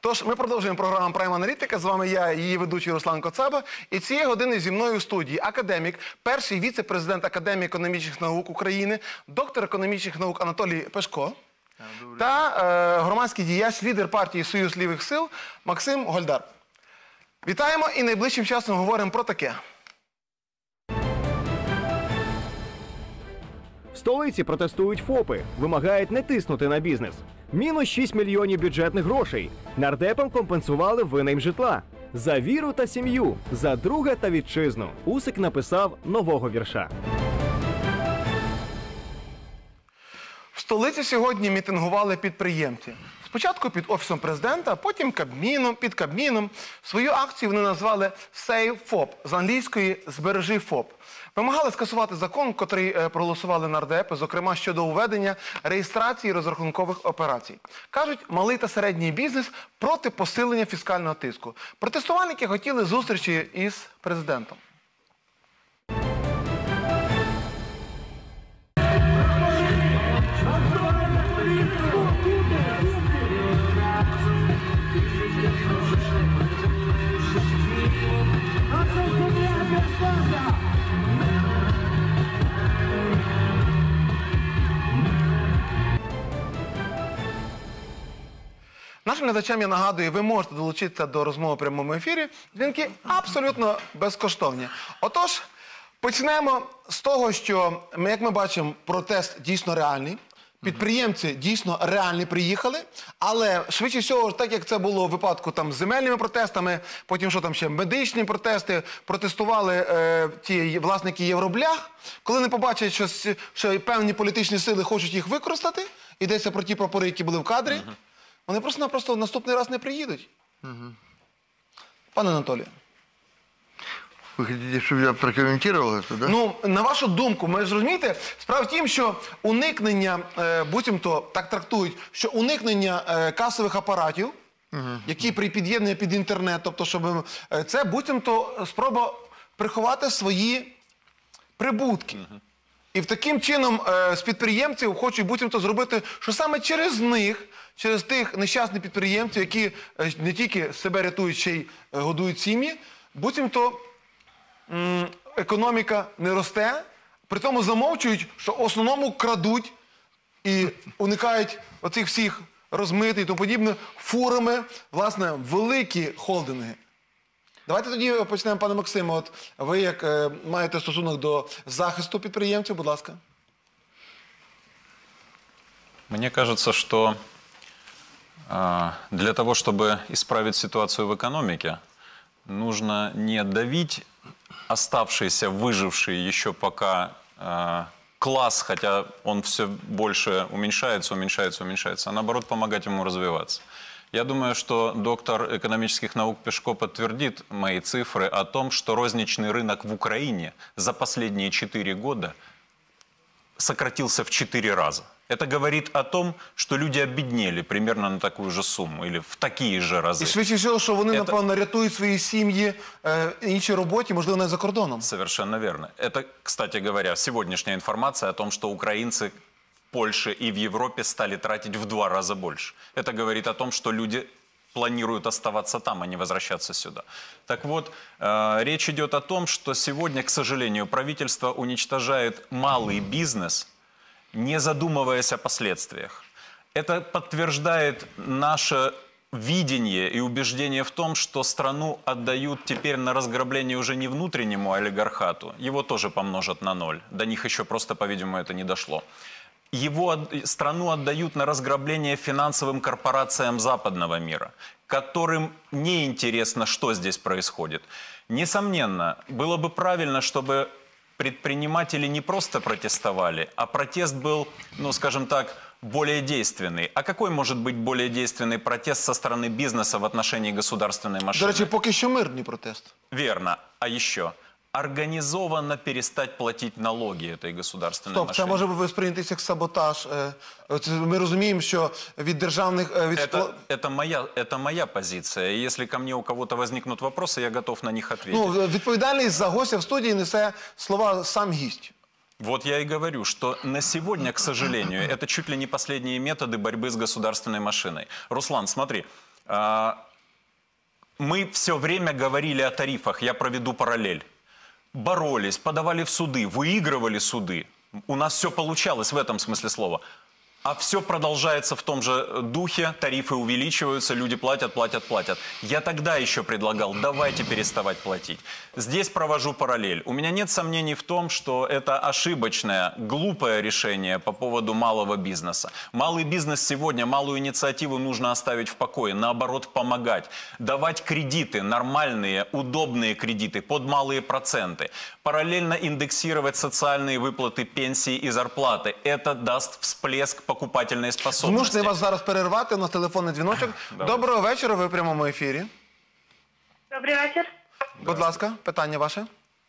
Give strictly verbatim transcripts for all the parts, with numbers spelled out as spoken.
Тож, ми продовжуємо програму «Прайм Аналітика». З вами я, її ведучий Руслан Коцаба. І цієї години зі мною в студії академік, перший віце-президент Академії економічних наук України, доктор економічних наук Анатолій Пешко та е, громадський діяч, лідер партії «Союз лівих сил» Максим Гольдар. Вітаємо і найближчим часом говоримо про таке. В столиці протестують ФОПи, вимагають не тиснути на бізнес. Мінус шість мільйонів бюджетних грошей. Нардепам компенсували винайм житла. За віру та сім'ю, за друга та вітчизну. Усик написав нового вірша. В столиці сьогодні мітингували підприємці. Спочатку під Офісом Президента, а потім Кабміном, під Кабміном. Свою акцію вони назвали «Save ФОП», з англійської «Збережи ФОП». Вимагали скасувати закон, котрий проголосували нардепи, зокрема щодо уведення реєстрації розрахункових операцій. Кажуть, малий та середній бізнес проти посилення фіскального тиску. Протестувальники хотіли зустрічі із президентом. Нашим глядачам я нагадую, ви можете долучитися до розмови в прямому ефірі. Дзвінки абсолютно безкоштовні. Отож, почнемо з того, що, як ми бачимо, протест дійсно реальний. Підприємці дійсно реальні приїхали, але швидше всього, так як це було в випадку там, з земельними протестами, потім що там ще медичні протести, протестували е, ті власники Євроблях, коли не побачать, що, що певні політичні сили хочуть їх використати, йдеться про ті прапори, які були в кадрі, uh-huh. вони просто-напросто наступний раз не приїдуть. Uh-huh. Пане Анатолію. Ви хочете, щоб я прокоментував це, да? Ну, на вашу думку, ви зрозумієте, справа в тім, що уникнення, е, буцімто так трактують, що уникнення е, касових апаратів, uh-huh. які при під'єднанні під інтернет, тобто, щоб е, це буцімто спроба приховати свої прибутки. Uh-huh. І в таким чином е, з підприємців хочуть буцімто зробити, що саме через них, через тих нещасних підприємців, які е, не тільки себе рятують, ще й е, годують сім'ї, буцімто економіка не росте, при тому замовчують, що в основному крадуть і уникають оцих всіх розмитих і тому подібне фурами, власне, великі холдинги. Давайте тоді почнемо, пане Максиме. От ви як е, маєте стосунок до захисту підприємців, будь ласка. Мне кажется, что э, для того, чтобы исправить ситуацию в экономике, нужно не давить оставшийся, выживший еще пока э, класс, хотя он все больше уменьшается, уменьшается, уменьшается, а наоборот помогать ему развиваться. Я думаю, что доктор экономических наук Пешко подтвердит мои цифры о том, что розничный рынок в Украине за последние четыре года сократился в четыре раза. Это говорит о том, что люди обеднели примерно на такую же сумму или в такие же разы. І швидше всього, що вони, Это... напевно, рятують свої сім'ї е, іншій роботі, можливо, не за кордоном. Совершенно верно. Это, кстати говоря, сегодняшняя информация о том, что украинцы в Польше и в Европе стали тратить в два раза больше. Это говорит о том, что люди планируют оставаться там, а не возвращаться сюда. Так вот, э, речь идет о том, что сегодня, к сожалению, правительство уничтожает малый бизнес, не задумываясь о последствиях. Это подтверждает наше видение и убеждение в том, что страну отдают теперь на разграбление уже не внутреннему олигархату, его тоже помножат на ноль, до них еще просто, по-видимому, это не дошло. Его страну отдают на разграбление финансовым корпорациям западного мира, которым не интересно, что здесь происходит. Несомненно, было бы правильно, чтобы предприниматели не просто протестовали, а протест был, ну, скажем так, более действенный. А какой может быть более действенный протест со стороны бизнеса в отношении государственной машины? До речі, поки що мирний протест. Верно. А еще организованно перестать платить налоги этой государственной Стоп, машине. це може восприйнятися як саботаж. Ми розуміємо, що від державних... Від... Это, это, моя, это моя позиция. И если ко мне у кого-то возникнут вопросы, я готов на них ответить. Ну, відповідальність за гостя в студії несе слова сам гість. Вот я и говорю, что на сегодня, к сожалению, это чуть ли не последние методы борьбы с государственной машиной. Руслан, смотри, А, Мы все время говорили о тарифах, я проведу параллель. Боролись, подавали в суды, выигрывали суды. У нас все получалось в этом смысле слова. А все продолжается в том же духе, тарифы увеличиваются, люди платят, платят, платят. Я тогда еще предлагал, давайте переставать платить. Здесь провожу параллель. У меня нет сомнений в том, что это ошибочное, глупое решение по поводу малого бизнеса. Малый бизнес сегодня, малую инициативу нужно оставить в покое, наоборот, помогать. Давать кредиты, нормальные, удобные кредиты под малые проценты. Параллельно индексировать социальные выплаты, пенсии и зарплаты. Это даст всплеск покупательної способності. Змушений вас зараз перервати, у нас телефонний дзвіночок. Доброго вечора, ви в прямому ефірі. Добрий вечір. Будь ласка, питання ваше.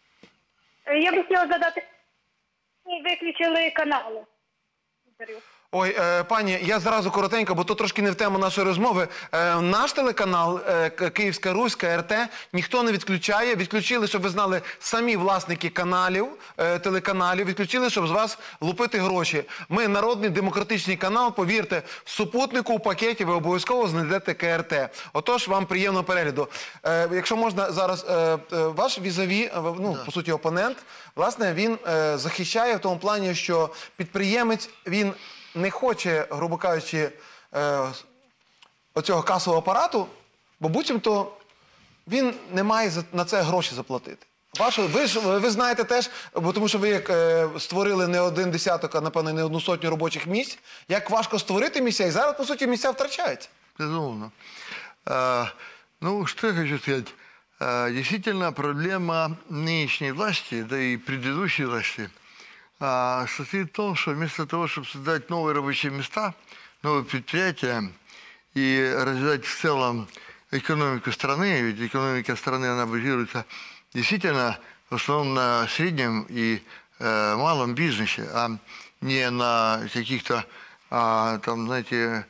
Я би хотіла задати, виключили канали. Ой, е, пані, я зразу коротенько, бо то трошки не в тему нашої розмови. Е, наш телеканал, е, Київська Русь, Ка Ер Те, ніхто не відключає. Відключили, щоб ви знали, самі власники каналів, е, телеканалів. Відключили, щоб з вас лупити гроші. Ми народний демократичний канал, повірте, в супутнику, в пакеті ви обов'язково знайдете Ка Ер Те. Отож, вам приємного перегляду. Е, якщо можна, зараз е, е, ваш візаві, е, ну, по суті, опонент, власне, він е, захищає в тому плані, що підприємець, він не хоче, грубо кажучи, е, оцього касового апарату, бо буцімто він не має за- на це гроші заплатити. Вашу, ви ж ви знаєте теж, бо тому що ви як е, створили не один десяток, а напевно не одну сотню робочих місць, як важко створити місця, і зараз, по суті, місця втрачаються. Безусловно. А, ну, что я хочу сказать. А, действительно, проблема нынешней власти, да и предыдущей власти, а, состоит в том, что вместо того, чтобы создать новые рабочие места, новые предприятия и развивать в целом экономику страны, ведь экономика страны, она базируется действительно в основном на среднем и э, малом бизнесе, а не на каких-то, а, там, знаете,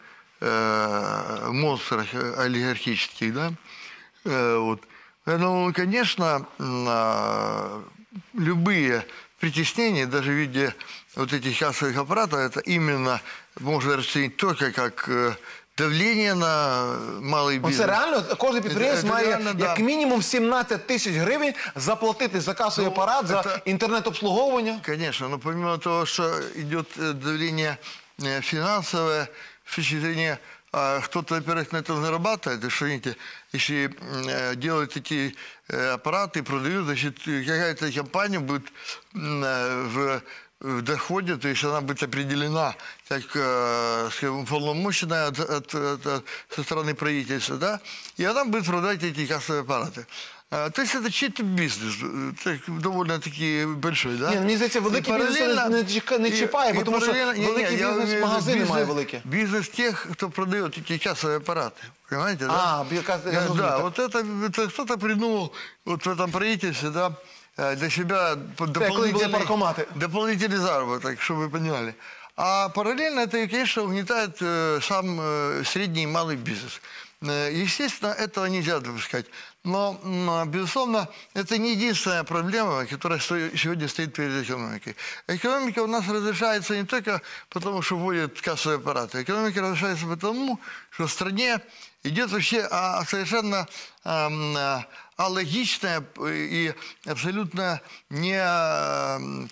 э, монстрах олигархических, да, Э, вот. Поэтому, конечно, м, а, любые притеснения, даже в виде вот этих кассовых аппаратов, это именно можно расценить только как э, давление на малый бизнес. Оце реально, кожен підприємець Це має реально, да. як мінімум сімнадцять тисяч гривень заплатити за касовий Ну, апарат, за це- інтернет-обслуговування. Конечно, но помимо того, что идет э, давление э, финансовое, с точки зрения, а, кто-то, во-первых, на этом зарабатывает, и что, видите, если э, делают эти э, аппараты, продают, значит, э, какая-то компания будет м, э, в, в доходе, то есть она будет определена как, э, скажем, уполномоченная от, от- от- от- со стороны правительства, да, и она будет продавать эти кассовые аппараты. А, То есть это чей-то бизнес, э, так, довольно-таки большой, да? Ні, мені здається, великий И бізнес параллельно- не чека- не и- чіпає, бо и тому що параллельно- не, не, великий я бізнес имею в виду магазини бизнес- має великі. Бизнес тех, кто продает эти кассовые аппараты. Понимаете, да? А, би- ка- я Да, разумею, да, так. вот это, это кто-то придумал вот в этом правительстве, да, э, для себя по- коли були дополнительный, паркоматы. дополнительный заработок, чтобы вы понимали. А параллельно это, конечно, угнетает э, сам э, средний и малый бизнес. Э, Естественно, этого нельзя допускать. Но, м, безусловно, это не единственная проблема, которая сто- сегодня стоит перед экономикой. Экономика у нас разрешается не только потому, что вводят кассовые аппараты. Экономика разрешается потому, что в стране идет вообще а, совершенно ам, а, алогичная и абсолютно не, ам,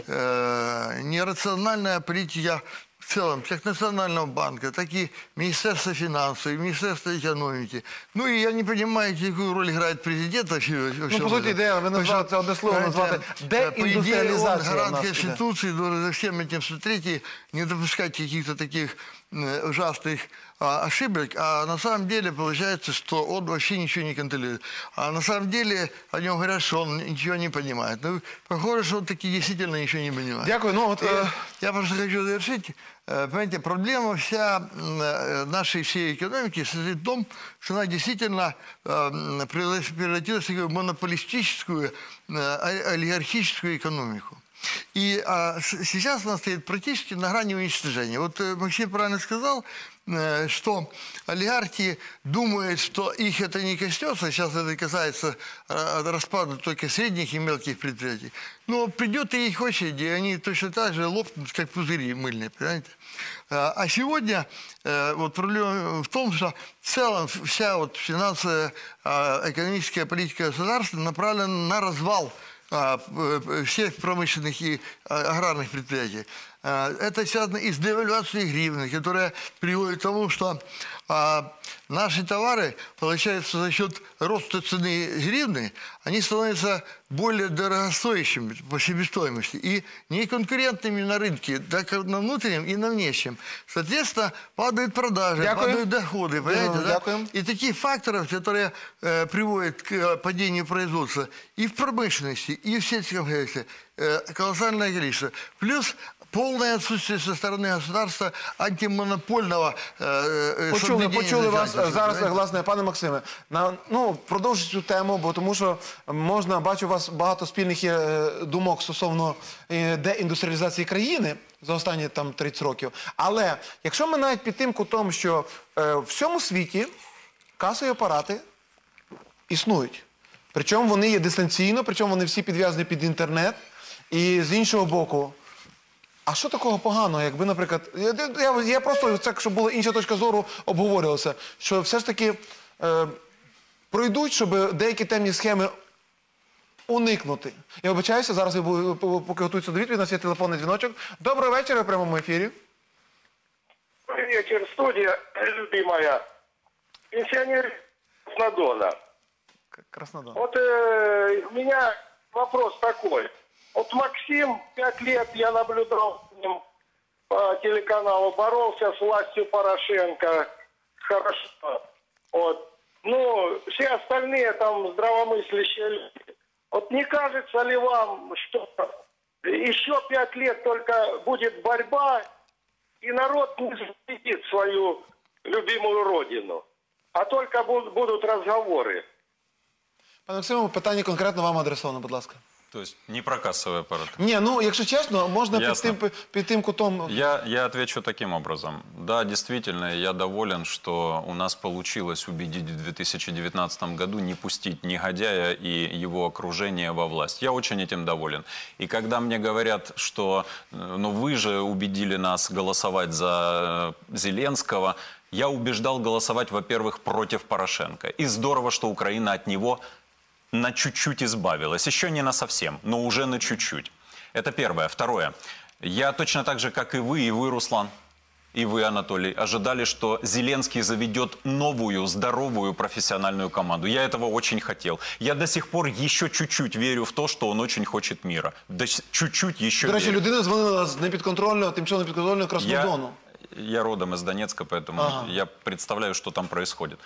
э, нерациональная политика в целом, как Национального банка, так и Министерства финансов, и Министерства экономики. Ну и я не понимаю, какую роль играет президент вообще. Ну, по суті, ідея, ви назвали це одне слово, назвати деіндустріалізація Он гарант у нас іде. Конституции, должен за всем этим смотреть и не допускать каких-то таких э, ужасных а, ошибок. А на самом деле получается, что он вообще ничего не контролирует. А на самом деле о нем говорят, что он ничего не понимает. Ну, похоже, что он таки действительно ничего не понимает. Дякую. Ну, от, И е, Я просто хочу завершить. Э, Понимаете, проблема вся м, э, нашей всей экономики состоит в том, что она действительно э, м, превра- превратилась в такую монополистическую, э, о- олигархическую экономику. И а, с- сейчас она стоит практически на грани уничтожения. Вот э, Максим правильно сказал, э, что олигархи думают, что их это не коснется, сейчас это касается э, распада только средних и мелких предприятий, но придет и их очередь, и они точно так же лопнут, как пузыри мыльные, понимаете? А сегодня э, вот проблема в том, что в целом вся вот финансовая, э, экономическая политика государства направлена на развал э, всех промышленных и э, аграрных предприятий. Э, это связано и с девальвацией гривны, которая приводит к тому, что э, наши товары, получается, за счет роста цены гривны, они становятся более дорогостоящими по себестоимости и неконкурентными на рынке, так как на внутреннем и на внешнем. Соответственно, падают продажи, Дякую. падают доходы. Понимаете, да? Дякую. И таких факторов, которые э, приводят к э, падению производства и в промышленности, и в сельском хозяйстве, э, колоссальное количество. Плюс полное отсутствие со стороны государства антимонопольного э, Почули, соблюдения почули вас законодательства, зараз, понимаете? власне, пане Максиме. На, ну, продовжуйте цю тему, бо тому що можна, бачу, у вас багато спільних є е, думок стосовно е, деіндустріалізації країни за останні там тридцять років. Але якщо ми навіть під тим кутом, що е, в всьому світі касові апарати існують. Причому вони є дистанційно, причому вони всі підв'язані під інтернет. І з іншого боку, а що такого поганого, якби, наприклад, я, я, я просто, це, щоб була інша точка зору, обговорювалося, що все ж таки е, пройдуть, щоб деякі темні схеми уникнути. Я вибачаюся, зараз, я буду, поки готуються до відповіді, у нас є телефонний дзвіночок. Доброго вечора, в прямому ефірі. Добрый вечер, студия, любимая. Пенсионер Краснодона. Краснодар. Вот э, у меня вопрос такой. Вот Максим, пять лет я наблюдал с ним по телеканалу, боролся с властью Порошенко. Хорошо. Вот. Ну, все остальные там здравомыслящие люди. Вот не кажется ли вам, что еще пять лет только будет борьба, и народ не защитит свою любимую родину, а только будут разговоры? Пане Максиму, питання конкретно вам адресовано, будь ласка. То есть не про кассовый аппарат. Ні, ну, якщо чесно, можна під Ясно. тим, під тим кутом... Я, я отвечу таким образом. Да, действительно, я доволен, что у нас получилось убедить в две тысячи девятнадцатом году не пустить негодяя и его окружение во власть. Я очень этим доволен. И когда мне говорят, что ну, вы же убедили нас голосовать за Зеленского, я убеждал голосовать, во-первых, против Порошенко. И здорово, что Украина от него на чуть-чуть избавилась. Еще не на совсем, но уже на чуть-чуть. Это первое. Второе. Я точно так же, как и вы, и вы, Руслан, и вы, Анатолий, ожидали, что Зеленский заведет новую, здоровую профессиональную команду. Я этого очень хотел. Я до сих пор еще чуть-чуть верю в то, что он очень хочет мира. Да, чуть-чуть еще До речі, верю. людина дзвонила з непідконтрольного, тимчасово непідконтрольного Краснодону. Я, я родом из Донецка, поэтому Ага. я представляю, что там происходит.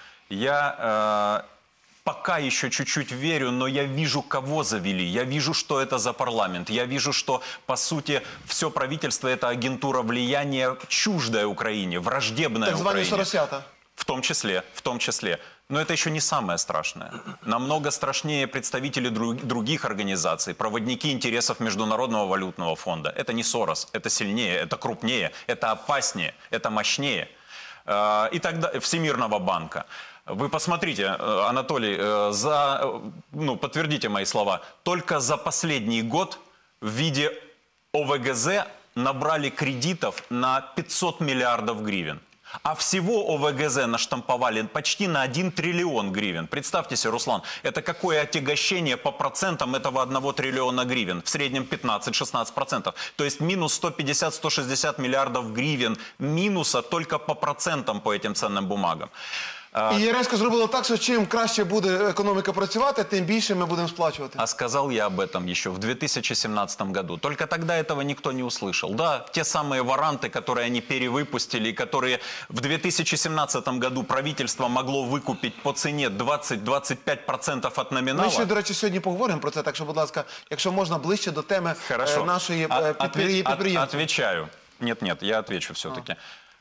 Я... Э, Пока еще чуть-чуть верю, но я вижу, кого завели. Я вижу, что это за парламент. Я вижу, что, по сути, все правительство – это агентура влияния, чуждая Украине, враждебная Так звані Украине. соросята. В том числе, в том числе. Но это еще не самое страшное. Намного страшнее представители друг, других организаций, проводники интересов Международного валютного фонда. Это не Сорос, это сильнее, это крупнее, это опаснее, это мощнее. Э, и тогда Всемирного банка. Вы посмотрите, Анатолий, за, ну, подтвердите мои слова, только за последний год в виде О В Г З набрали кредитов на пятьсот миллиардов гривен. А всего О В Г З наштамповали почти на один триллион гривен. Представьте себе, Руслан, это какое отягощение по процентам этого одного триллиона гривен. В среднем пятнадцать-шестнадцать процентов. То есть минус сто пятьдесят - сто шестьдесят миллиардов гривен минуса только по процентам по этим ценным бумагам. І Єренсько зробило так, що чим краще буде економіка працювати, тим більше ми будемо сплачувати. А сказал я об этом еще в две тысячи семнадцатом году. Только тогда этого никто не услышал. Да, те самые варанты, которые они перевыпустили, которые в две тысячи семнадцатом году правительство могло выкупить по цене двадцать - двадцать пять процентов от номинала. Ми ще, до речі, сьогодні поговоримо про це, так що, будь ласка, якщо можна, ближче до теми Хорошо. е, нашої А- е, отве- підприє- от- підприємства. Отвечаю. Нет, нет, я отвечу все-таки.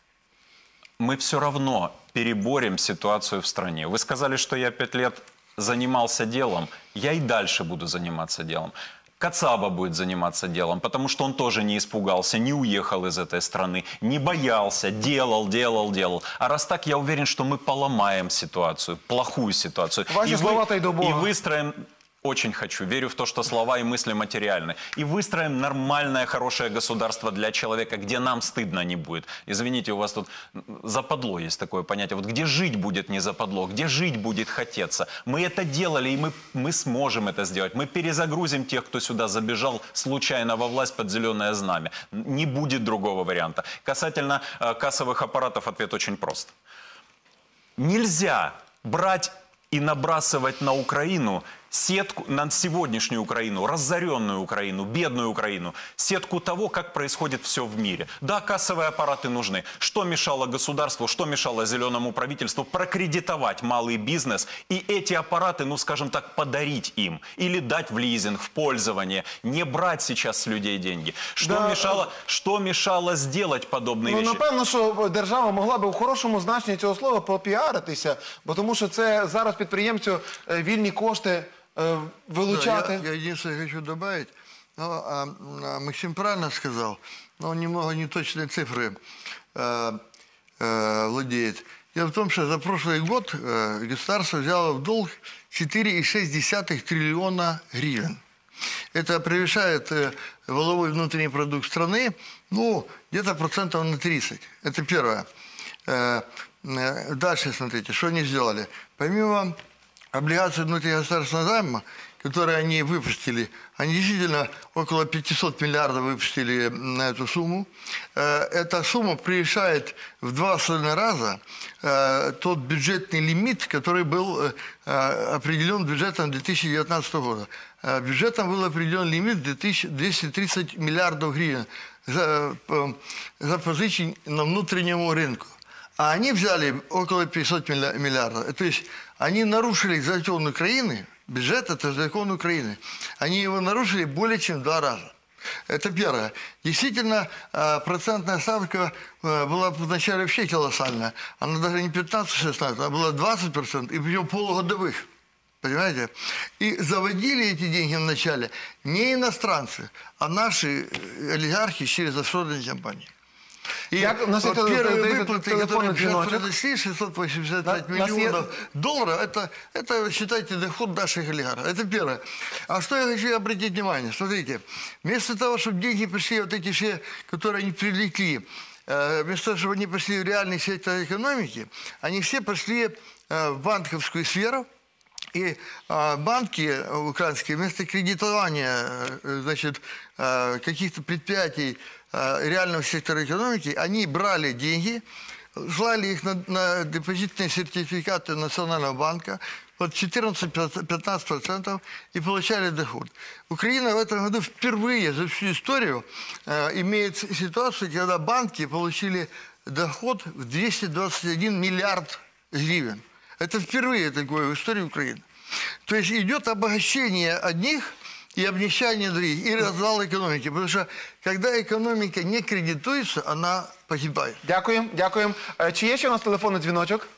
Мы все равно переборем ситуацию в стране. Вы сказали, что я пять лет занимался делом. Я и дальше буду заниматься делом. Кацаба будет заниматься делом, потому что он тоже не испугался, не уехал из этой страны, не боялся, делал, делал, делал. А раз так, я уверен, что мы поломаем ситуацию, плохую ситуацию. Ваши и, слова-то и до Бога. и выстроим... Очень хочу, верю в то, что слова и мысли материальны. И выстроим нормальное, хорошее государство для человека, где нам стыдно не будет. Извините, у вас тут западло есть такое понятие. Вот где жить будет не западло, где жить будет хотеться. Мы это делали, и мы, мы сможем это сделать. Мы перезагрузим тех, кто сюда забежал случайно во власть под зеленое знамя. Не будет другого варианта. Касательно э, кассовых аппаратов ответ очень прост. Нельзя брать и набрасывать на Украину сетку, на сегодняшнюю Украину, разоренную Украину, бедную Украину, сетку того, как происходит все в мире. Да, кассовые аппараты нужны. Что мешало государству, что мешало зеленому правительству прокредитовать малый бизнес и эти аппараты, ну скажем так, подарить им или дать в лизинг, в пользование, не брать сейчас с людей деньги. Что, Да. мешало, что мешало сделать подобные Ну, вещи? напевно, що держава могла би в хорошому значенні цього слова попіаритися, бо тому що це зараз підприємцю е, вільні кошти е, вилучати. Да, я, я единственное хочу добавить. Ну, а, а Максим правильно сказал, но он немного неточные цифры э, э, владеет. Дело в том, что за прошлый год э, государство взяло в долг четыре и шесть десятых триллиона гривен. Это превышает э, валовой внутренний продукт страны, ну, где-то процентов на тридцать. Это первое. Э, э, дальше смотрите, что они сделали. Помимо облигаций внутригосударственного займа, которые они выпустили, они действительно около пятисот миллиардов выпустили на эту сумму. Эта сумма превышает в два с половиной раза тот бюджетный лимит, который был определен бюджетом две тысячи девятнадцатого года. Бюджетом был определен лимит двести тридцать миллиардов гривен за, за позычень на внутреннему рынку. А они взяли около пятисот миллиардов. То есть они нарушили закон Украины, бюджет – это закон Украины. Они его нарушили более чем в два раза. Это первое. Действительно, процентная ставка была вначале вообще колоссальная. Она даже не пятнадцать-шестнадцать, она была двадцать процентов, и причем полугодовых. Понимаете? И заводили эти деньги вначале не иностранцы, а наши олигархи через офшорные компании. И Як- у нас є вот теле- первые теле- выплаты, телефонний которые сейчас дзвіночок. произошли, шестьсот восемьдесят пять На- нас є- миллионов долларов, это, это, считайте, доход наших олигархов. Это первое. А что я хочу обратить внимание? Смотрите, вместо того, чтобы деньги пришли, вот эти все, которые они привлекли, э, вместо того, чтобы они пошли в реальный сектор экономики, они все пошли э, в банковскую сферу. И э, банки украинские вместо кредитования э, значит, э, каких-то предприятий э, реального сектора экономики, они брали деньги, слали их на, на депозитные сертификаты Национального банка под четырнадцать-пятнадцать процентов и получали доход. Украина в этом году впервые за всю историю э, имеет ситуацию, когда банки получили доход в двести двадцать один миллиард гривен. Это впервые такое в истории Украины. То есть идет обогащение одних и обнищание других, и развал экономики. Потому что когда экономика не кредитуется, она погибает. Дякуємо, дякуємо. Е, Чи є ще у нас телефонний дзвіночок?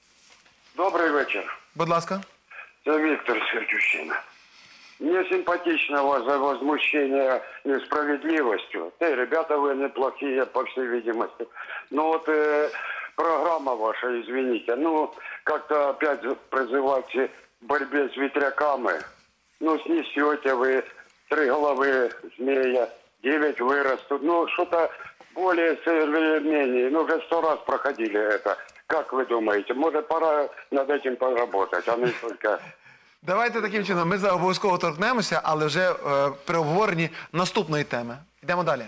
Добрый вечер. Будь ласка. Это Виктор Сердючина. Мне симпатично вас за возмущение несправедливостью. Да, ребята вы неплохие, по всей видимости. Но вот э, программа ваша, извините, ну, как-то опять призывать к борьбе с ветряками. Ну, снесете вы три головы змея, девять вырастут. Ну, что-то более современнее. Ну, уже сто раз проходили это. Как вы думаете, может, пора над этим поработать, а не только... Давайте таким чином, ми за обов'язково торкнемося, але вже е, при обговоренні наступної теми. Йдемо далі.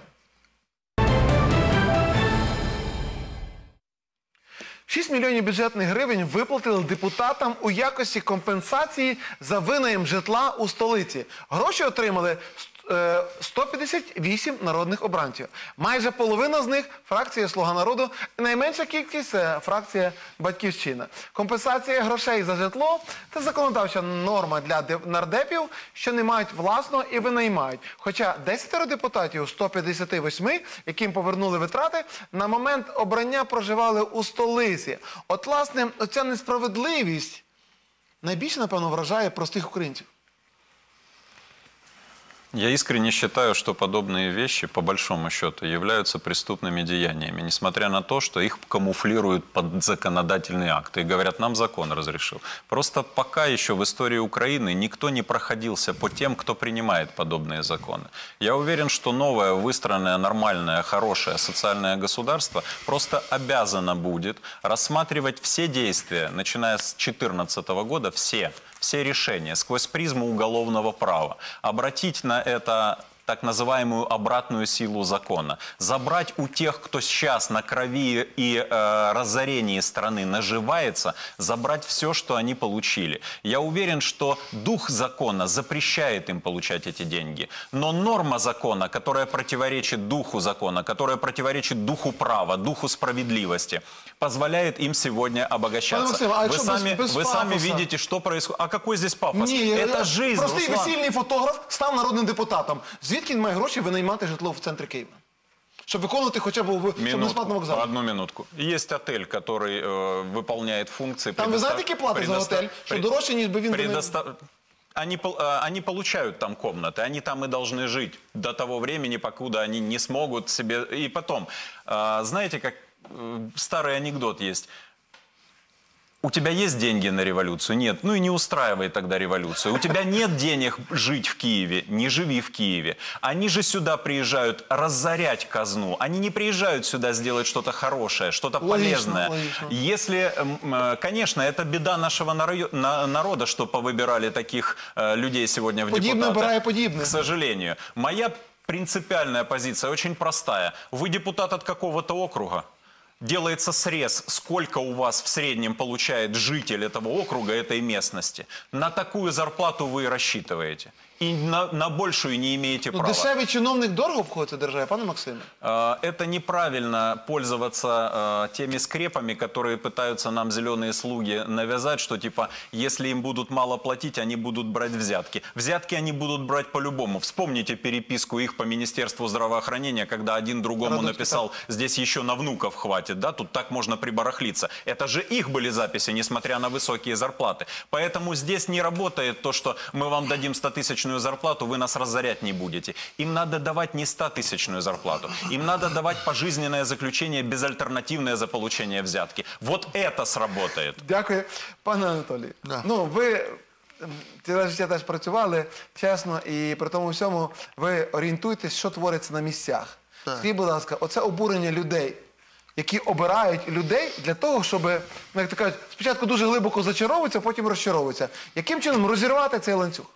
шість мільйонів бюджетних гривень виплатили депутатам у якості компенсації за винайм житла у столиці. Гроші отримали е, сто п'ятдесят вісім народних обранців. Майже половина з них – фракція «Слуга народу», найменша кількість – це фракція «Батьківщина». Компенсація грошей за житло – це законодавча норма для нардепів, що не мають власного і винаймають. Хоча десятеро депутатів у сто п'ятдесят восьми, яким повернули витрати, на момент обрання проживали у столиці. От, власне, оця несправедливість найбільше, напевно, вражає простих українців. Я искренне считаю, что подобные вещи, по большому счету, являются преступными деяниями, несмотря на то, что их камуфлируют под законодательные акты. И говорят, нам закон разрешил. Просто пока еще в истории Украины никто не проходился по тем, кто принимает подобные законы. Я уверен, что новое, выстроенное, нормальное, хорошее социальное государство просто обязано будет рассматривать все действия, начиная с две тысячи четырнадцатого года, все, все решения сквозь призму уголовного права, обратить на это так называемую обратную силу закона, забрать у тех, кто сейчас на крови и э, разорении страны наживается, забрать все, что они получили. Я уверен, что дух закона запрещает им получать эти деньги, но норма закона, которая противоречит духу закона, которая противоречит духу права, духу справедливости, позволяет им сегодня обогащаться. Максим, а вы якщо сами, без- без вы сами пафоса? видите, что происходит. А какой здесь пафос? Ні, Это я- жизнь, простий Руслан. весільний фотограф став народним депутатом. Звідки він має гроші винаймати житло в центрі Києва? Щоб виконувати хоча б щоб безплатно Минутку, вокзал. одну минутку. Есть отель, который э, выполняет функции... Там ви предоста- знаєте, які плати за предоста- готель? Що пре- дорожче, ніж би він до них- предоста- Они, пол- э, они получают там комнаты, они там и должны жить до того времени, покуда они не смогут себе... И потом, э, знаете, как э, старый анекдот есть. У тебя есть деньги на революцию? Нет. Ну и не устраивай тогда революцию. У тебя нет денег жить в Киеве? Не живи в Киеве. Они же сюда приезжают разорять казну. Они не приезжают сюда сделать что-то хорошее, что-то Логично, полезное. логично. Если, м, э, конечно, это беда нашего наро- на- народа, что повыбирали таких э, людей сегодня в Подібне депутаты. обирає подібне. К сожалению. Моя принципиальная позиция очень простая. Вы депутат от какого-то округа? Делается срез, сколько у вас в среднем получает житель этого округа, этой местности. На такую зарплату вы и рассчитываете. И на, на большую не имеете Ну, права. дешевий чиновник дорого обходиться державі, пане Максиме? Э, Это неправильно пользоваться э, теми скрепами, которые пытаются нам зеленые слуги навязать, что типа, если им будут мало платить, они будут брать взятки. Взятки они будут брать по-любому. Вспомните переписку их по Министерству здравоохранения, когда один другому Радостно, написал, здесь еще на внуков хватит, да, тут так можно прибарахлиться. Это же их были записи, несмотря на высокие зарплаты. Поэтому здесь не работает то, что мы вам дадим стотысячную зарплату, вы нас разорять не будете. Им надо давать не стотысячную зарплату. Им надо давать пожизненное заключение, безальтернативное за получение взятки. Вот это сработает. Дякую. Пане Анатолій, Да. ну ви ем, ціле життя теж працювали чесно, і при тому всьому ви орієнтуєтесь, що твориться на місцях. Так. Скажіть, будь ласка, оце обурення людей, які обирають людей для того, щоб, ну, як то кажуть, спочатку дуже глибоко зачаровуються, потім розчаровуються. Яким чином розірвати цей ланцюг?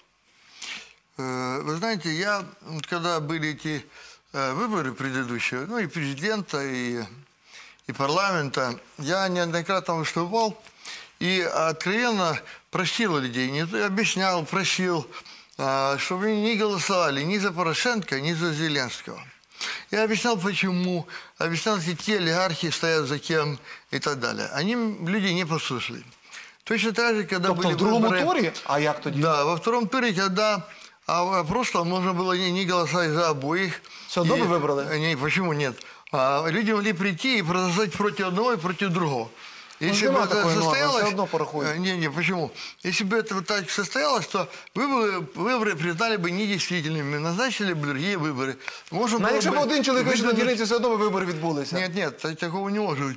Э, Вы знаете, я, вот когда были эти э, выборы предыдущие, ну и президента, и, и парламента, я неоднократно выступал и откровенно просил людей, не, объяснял, просил, э, чтобы они не голосовали ни за Порошенко, ни за Зеленского. Я объяснял, почему, объяснял, какие олигархи стоят за кем и так далее. Они люди не послушали. Точно так же, когда Тобто были в другому выборы... турі? А як тоді? Да, во втором туре, когда а, в прошлом можно было не, не голосовать за обоих. Всё равно И- бы выбрали? Не, почему нет? А, люди могли прийти и проголосовать против одного и против другого. Если нема бы это такой нормы, состоялось... всё равно порахуют. Э, Не, не, почему? Если бы это вот так состоялось, то выборы, выборы признали бы недействительными, назначили бы другие выборы. Можно Ну, а было якщо б бы один чоловік вийшов на выдвинуть- дільниці, все одно би вибори відбулися. Нет, нет, та- такого не может быть.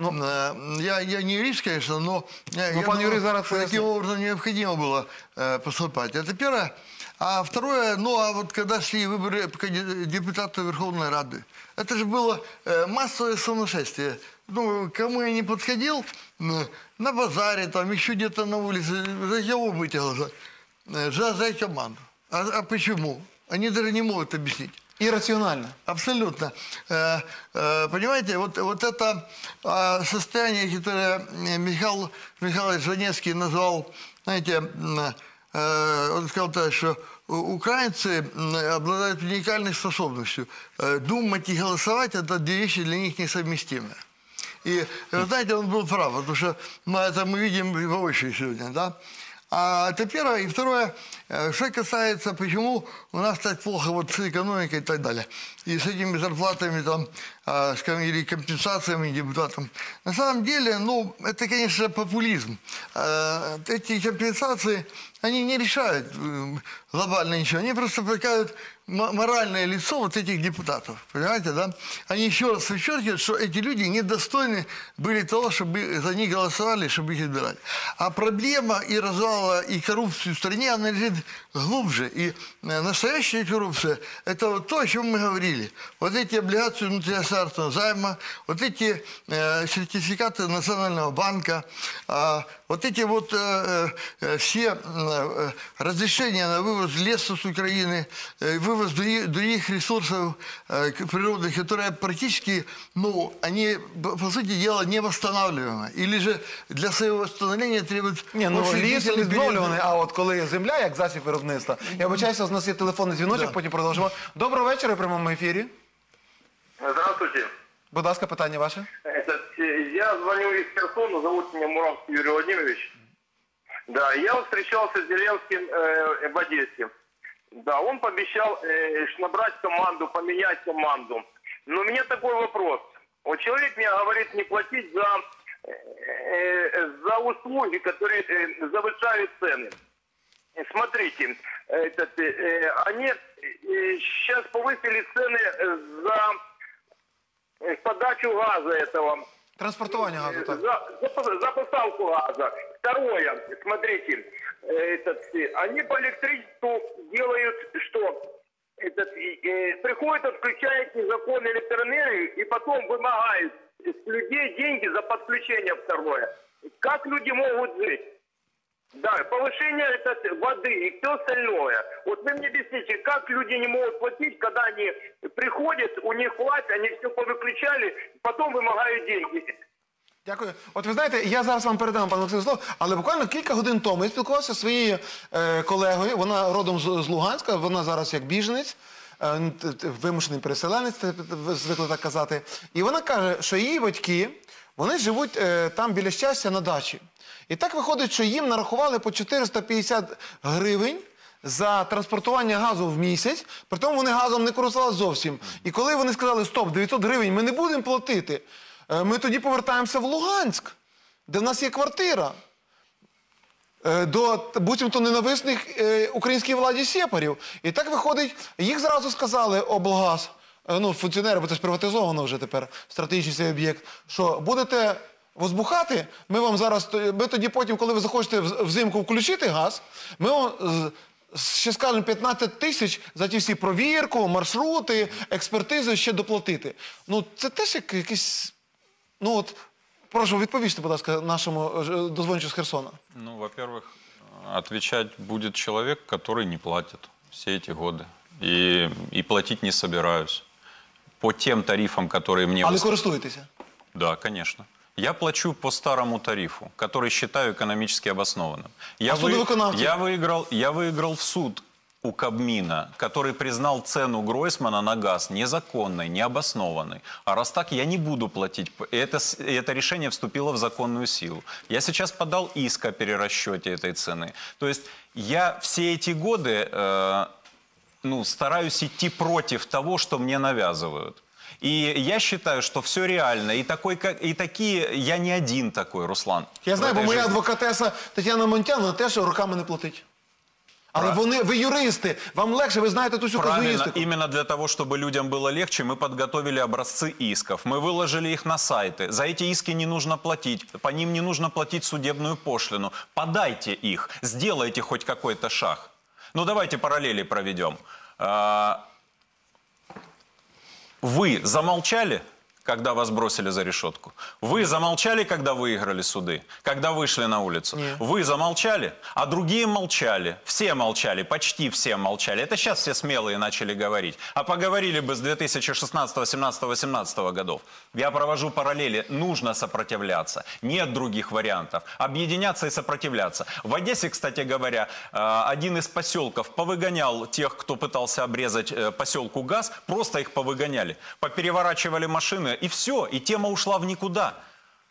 Э, Я, я не юрист, конечно, но... я- Ну, я пан думаю, юрист зараз что таким пояснит. образом необходимо было э, поступать. Это первое. А второе, ну, а вот когда шли выборы кандид- депутата Верховной Рады, это же было э, массовое сумасшествие. Ну, кому я не подходил, м, на базаре, там, еще где-то на улице, за кого будете голосовать? Э, За, за команду. А, а почему? Они даже не могут объяснить. Ірраціонально. Абсолютно. Э, э, Понимаете, вот, вот это а, состояние, которое э, Михаил Михайлович Жванецкий назвал, знаете, м, э, он сказал так, что у- украинцы м, обладают уникальной способностью. Э, Думать и голосовать – это две вещи для них несовместимые. И, вы знаете, он был прав, потому что ну, это мы видим воочию сегодня, да? А это первое. И второе, э, что касается, почему у нас так плохо вот с экономикой и так далее. И с этими зарплатами, там, а, скажем, или компенсациями депутатам. На самом деле, ну, это, конечно, популизм. Э, Эти компенсации, они не решают э, глобально ничего. Они просто привлекают моральное лицо вот этих депутатов, понимаете, да? Они еще раз подчеркивают, что эти люди недостойны были того, чтобы за них голосовали, чтобы их избирать. А проблема и развала, и коррупции в стране, она лежит глубже. И настоящая коррупция – это вот то, о чем мы говорили. Вот эти облигации внутригосударственного займа, вот эти э, сертификаты Национального банка, э, вот эти вот э, э, все э, разрешения на вывоз леса с Украины, э, вывоз других, других ресурсов э, природных, которые практически, ну, они, по сути дела, не восстанавливаемы. Или же для своего восстановления требуют... Ні, ну очень ліс длительный відновлюваний, период. а от коли земля, як засіб виробництва. Я вибачаюся, у нас є телефонний дзвіночок, Да. потім продовжимо. Доброго вечора в прямому ефірі. Здравствуйте. Будь ласка, питання ваше. Этот, э, я звоню из Херсона, зовут меня Муравский Юрий Владимирович. Да, я вот встречался с Зеленским э, в Одессе. Да, он пообещал э, набрать команду, поменять команду. Но у меня такой вопрос. Вот человек мне говорит не платить за, э, за услуги, которые э, завышают цены. Смотрите, этот, э, они э, сейчас повысили цены за э, подачу газа этого. Транспортування газу, так. За, за, за поставку газа. Второе, смотрите, этот, они по электричеству делают что? Этот, э, приходят, отключают незаконную электроэнергию и потом вымогают с людей деньги за подключение второе. Как люди могут жить? Да, повышение этот, воды и все остальное. Вот вы мне объясните, как люди не могут платить, когда они приходят, у них власть, они все повыключали, потом вымогают деньги. Дякую. От ви знаєте, я зараз вам передам, пане Олексію, слово, але буквально кілька годин тому я спілкувався зі своєю е, колегою, вона родом з, з Луганська, вона зараз як біженець, е, вимушений переселенець, звикли так казати. І вона каже, що її батьки, вони живуть е, там біля Щастя на дачі. І так виходить, що їм нарахували по чотириста п'ятдесят гривень за транспортування газу в місяць, при тому вони газом не користувалися зовсім. І коли вони сказали, стоп, дев'ятсот гривень ми не будемо платити, ми тоді повертаємося в Луганськ, де в нас є квартира, до буцімто ненависних українській владі сепарів. І так виходить, їх зразу сказали облгаз, ну, функціонери, бо це ж приватизовано вже тепер, стратегічний цей об'єкт, що будете возбухати, ми вам зараз, ми тоді потім, коли ви захочете взимку включити газ, ми вам ще, скажімо, п'ятнадцять тисяч за ті всі провірку, маршрути, експертизи ще доплатити. Ну, це теж як якийсь... Ну от, прошу, відповісти, будь ласка, нашому дозвоничу з Херсона. Ну, во-первых, отвечать будет человек, который не платит все эти годы. И, и платить не собираюсь. По тем тарифам, которые мне... Але користуєтеся? Да, конечно. Я плачу по старому тарифу, который считаю экономически обоснованным. Я, а судовиконавцы? я, выиграл, я выиграл в суд у Кабмина, который признал цену Гройсмана на газ незаконной, необоснованной. А раз так, я не буду платить. Это, это решение вступило в законную силу. Я сейчас подал иск о перерасчете этой цены. То есть я все эти годы э, ну, стараюсь идти против того, что мне навязывают. И я считаю, что все реально. И, такой, как, и такие, я не один такой, Руслан. Я знаю, бо моя жизни. адвокатеса Тетяна Монтяна теж роками не платить. Але вони, ви юристи, вам легше, ви знаєте ту всю Правильно, казуїстику. именно для того, чтобы людям было легче, мы подготовили образцы исков. Мы выложили их на сайты. За эти иски не нужно платить, по ним не нужно платить судебную пошлину. Подайте их, сделайте хоть какой-то шаг. Ну давайте параллели проведем. Вы замолчали, когда вас бросили за решетку? Вы замолчали, когда выиграли суды? Когда вышли на улицу? Нет. Вы замолчали, а другие молчали. Все молчали, почти все молчали. Это сейчас все смелые начали говорить. А поговорили бы с две тысячи шестнадцатого, семнадцатого, восемнадцатого годов. Я провожу параллели. Нужно сопротивляться. Нет других вариантов. Объединяться и сопротивляться. В Одессе, кстати говоря, один из поселков повыгонял тех, кто пытался обрезать поселку газ. Просто их повыгоняли. Попереворачивали машины. И все, и тема ушла в никуда.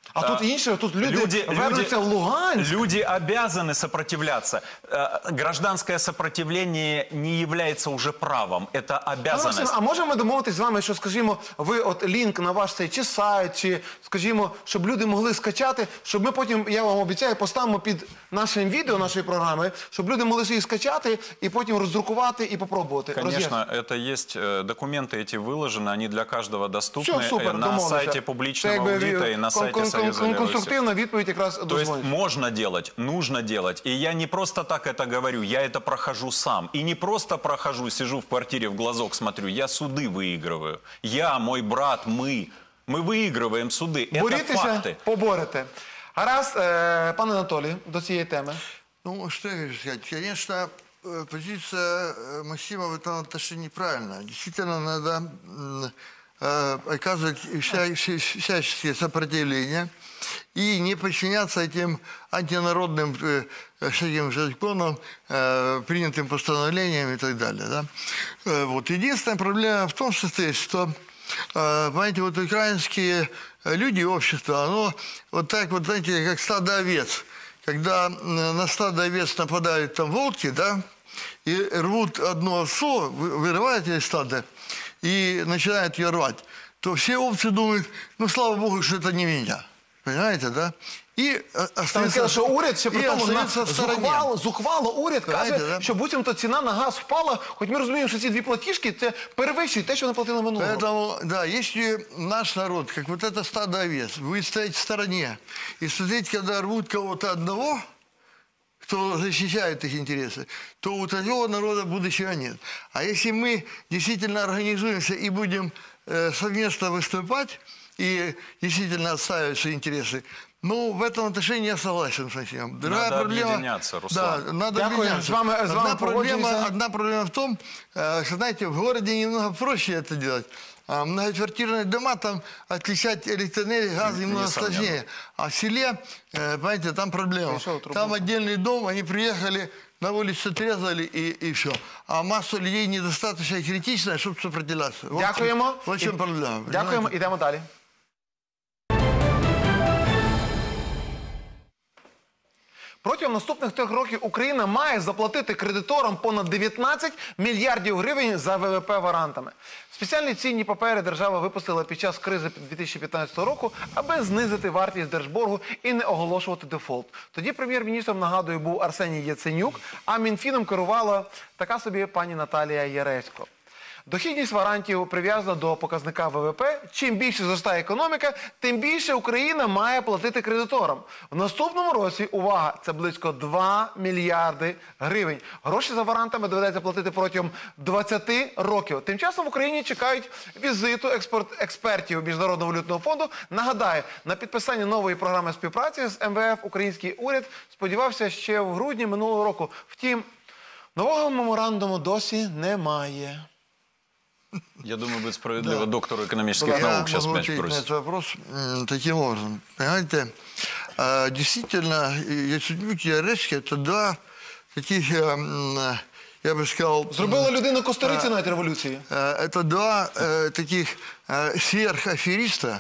А тут інше, тут люди вернуться в Луганськ. Люди обязаны сопротивляться. Э, Гражданское сопротивление не является уже правом, это обязанность. А можемо ми домовитись з вами, що, скажімо, ви от лінк на ваш цей чи сайт, чи, скажімо, щоб люди могли скачати, щоб ми потім, я вам обіцяю, поставимо під нашим відео нашої програми, щоб люди могли її скачати і потім роздрукувати і попробувати. Конечно, это есть, э, документы эти выложены, они для каждого доступны. Все, супер, э, на домовилися. сайте публичного аудита и на сайте кон- Союза кон- Беларуси. Конструктивна відповідь якраз То есть дозволить. можно делать, нужно делать. И я не просто так это говорю, я это прохожу сам. И не просто прохожу, сижу в квартире, в глазок смотрю, я суды выигрываю. Я, мой брат, мы. Мы выигрываем суды. Это Борітеся, факты. поборете. Гаразд, е, пане Анатолій, до цієї теми. Ну, что я хочу сказать. Конечно, э, позиция э, Максима в этом отношении правильная. Действительно, надо м, э, оказывать вся- вся- всяческие сопротивления и не подчиняться этим антинародным э, всяким законам, э, принятым постановлениям и так далее. Да? Э, Вот. Единственная проблема в том состоит, что, э, понимаете, вот украинские люди, общество, оно вот так вот, знаете, как стадо овец. Когда э, на стадо овец нападают там волки, да, и рвут одну овцу, вы- вырывают из стада и начинают ее рвать, то все овцы думают, ну, слава богу, что это не меня. Понимаете, да? И э, Там остаются- сказали, що уряд ще при и тому на остаются в стороне. зухвало, зухвало уряд Знаєте, каже, да? що буцімто ціна на газ впала, хоч ми розуміємо, що ці дві платіжки це перевищують те, що вони платили минулого року. Поэтому, да, если наш народ, как вот это стадо овец, будет стоять в стороне и смотреть, когда рвут кого-то одного, кто защищает их интересы, то у такого народа будущего нет. А если мы действительно организуемся и будем э, совместно выступать и действительно отстаивать свои интересы, ну, в этом отношении я согласен с этим. Другая Надо проблема- объединяться, Руслан. Да, надо Дякую. объединяться. С вами- с вами одна, проблема, погоджуюся. одна проблема в том, э, что, знаете, в городе немного проще это делать. А многоквартирные дома, там отличать электроэнергию, газ немного Несомненно. сложнее. А в селе, э, понимаете, там проблема. Пришел трубу. Там отдельный дом, они приехали, на улице отрезали и, и все. А масса людей недостаточно критичная, чтобы сопротивляться. Вот, Дякуємо. Вот в чем проблема. Дякуємо, понимаете? ідемо далі. Протягом наступних трьох років Україна має заплатити кредиторам понад дев'ятнадцять мільярдів гривень за ВВП варантами. Спеціальні цінні папери держава випустила під час кризи дві тисячі п'ятнадцятого року, аби знизити вартість держборгу і не оголошувати дефолт. Тоді прем'єр-міністром, нагадую, був Арсеній Яценюк, а Мінфіном керувала така собі пані Наталія Яресько. Дохідність варантів прив'язана до показника ВВП. Чим більше зростає економіка, тим більше Україна має платити кредиторам. В наступному році, увага, це близько два мільярди гривень. Гроші за варантами доведеться платити протягом двадцяти років. Тим часом в Україні чекають візиту експорт експертів Міжнародного валютного фонду. Нагадаю, на підписання нової програми співпраці з ем ве еф український уряд сподівався ще в грудні минулого року. Втім, нового меморандуму досі немає. Я думаю, будет справедливо Да. доктору экономических Я наук сейчас могу мяч ответить на бросить. этот вопрос м, таким образом. Понимаете, э, действительно, Яценюк и Яресько – это два таких, э, м, я бы сказал… Зробила людина Косториці навіть революції. Э, Это два э, таких э, сверхафериста,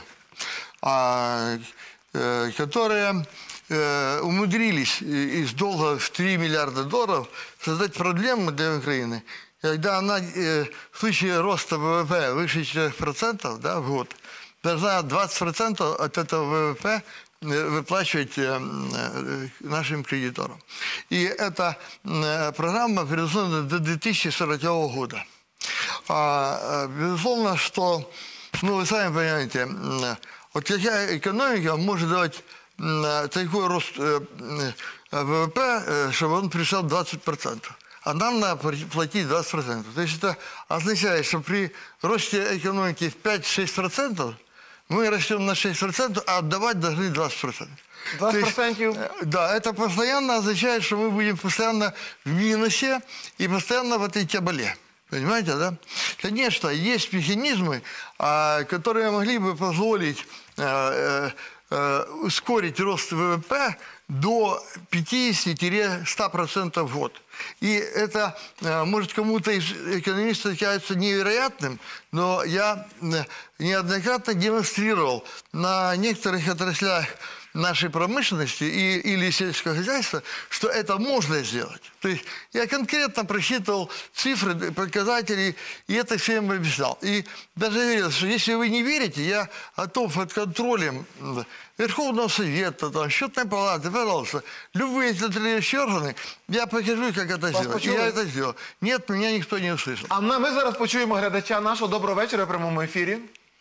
а, э, которые э, умудрились и- из долга в три миллиарда долларов создать проблему для Украины, когда она э, в случае роста ВВП выше четырёх процентов, да, в год, должна двадцать процентов от этого ВВП э, выплачивать э, э, нашим кредиторам. И эта э, программа предусмотрена до две тысячи сорокового года. А, э, безусловно, что, ну, вы сами понимаете, м, вот какая экономика может давать м, такой рост э, э, ВВП, э, чтобы он пришел двадцать процентов. А нам надо платить двадцать процентов. То есть это означает, что при росте экономики в пять-шесть процентов мы растем на шесть процентов, а отдавать должны двадцать процентов. двадцать То есть, процентов? э, Да, это постоянно означает, что мы будем постоянно в минусе и постоянно в этой тябале. Понимаете, да? Конечно, есть механизмы, а, которые могли бы позволить э, э, э, ускорить рост ВВП до пятидесяти-ста процентов в год. И это э, может кому-то из экономистов кажется невероятным, но я э, неоднократно демонстрировал на некоторых отраслях нашей промышленности и, или сельского хозяйства, что это можно сделать. То есть я конкретно просчитывал цифры, показатели, и это всем объяснял. И даже говорил, что если вы не верите, я готов под контролем Верховного Совета, там, Счетной палаты, пожалуйста, любые контролирующие органы, я покажу, как это Вас сделать. И почули? я это сделал. Нет, меня никто не услышал. А ми зараз почуємо глядача нашого. Доброго вечора в прямому ефірі.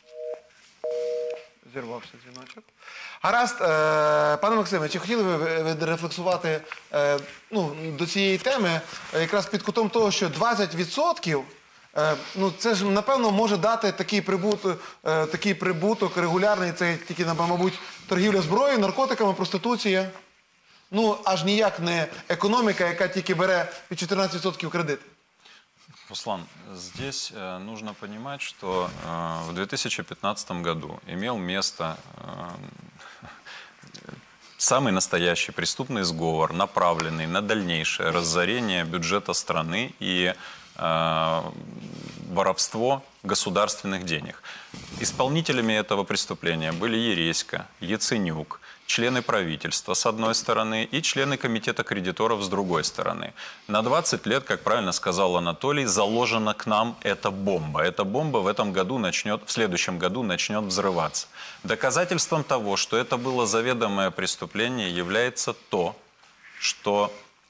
Зірвався дзвіночок. Гаразд, е, пане Максиме, чи хотіли ви ви рефлексувати е, ну, до цієї теми, е, якраз під кутом того, що двадцять відсотків, е, ну, це ж, напевно, може дати такий прибуток, е, такий прибуток регулярний, це тільки, мабуть, торгівля зброєю, наркотиками, проституція. Ну, аж ніяк не економіка, яка тільки бере під чотирнадцять відсотків кредит. Руслан, здесь э, нужно понимать, что э, в две тысячи пятнадцатом году имел место э, самый настоящий преступный сговор, направленный на дальнейшее разорение бюджета страны и э, воровство государственных денег. Исполнителями этого преступления были Ересько, Яценюк, члены правительства с одной стороны и члены комитета кредиторов с другой стороны. На двадцать лет, как правильно сказал Анатолий, заложена к нам эта бомба. Эта бомба в этом году начнет, в следующем году начнет взрываться. Доказательством того, что это было заведомое преступление, является то, что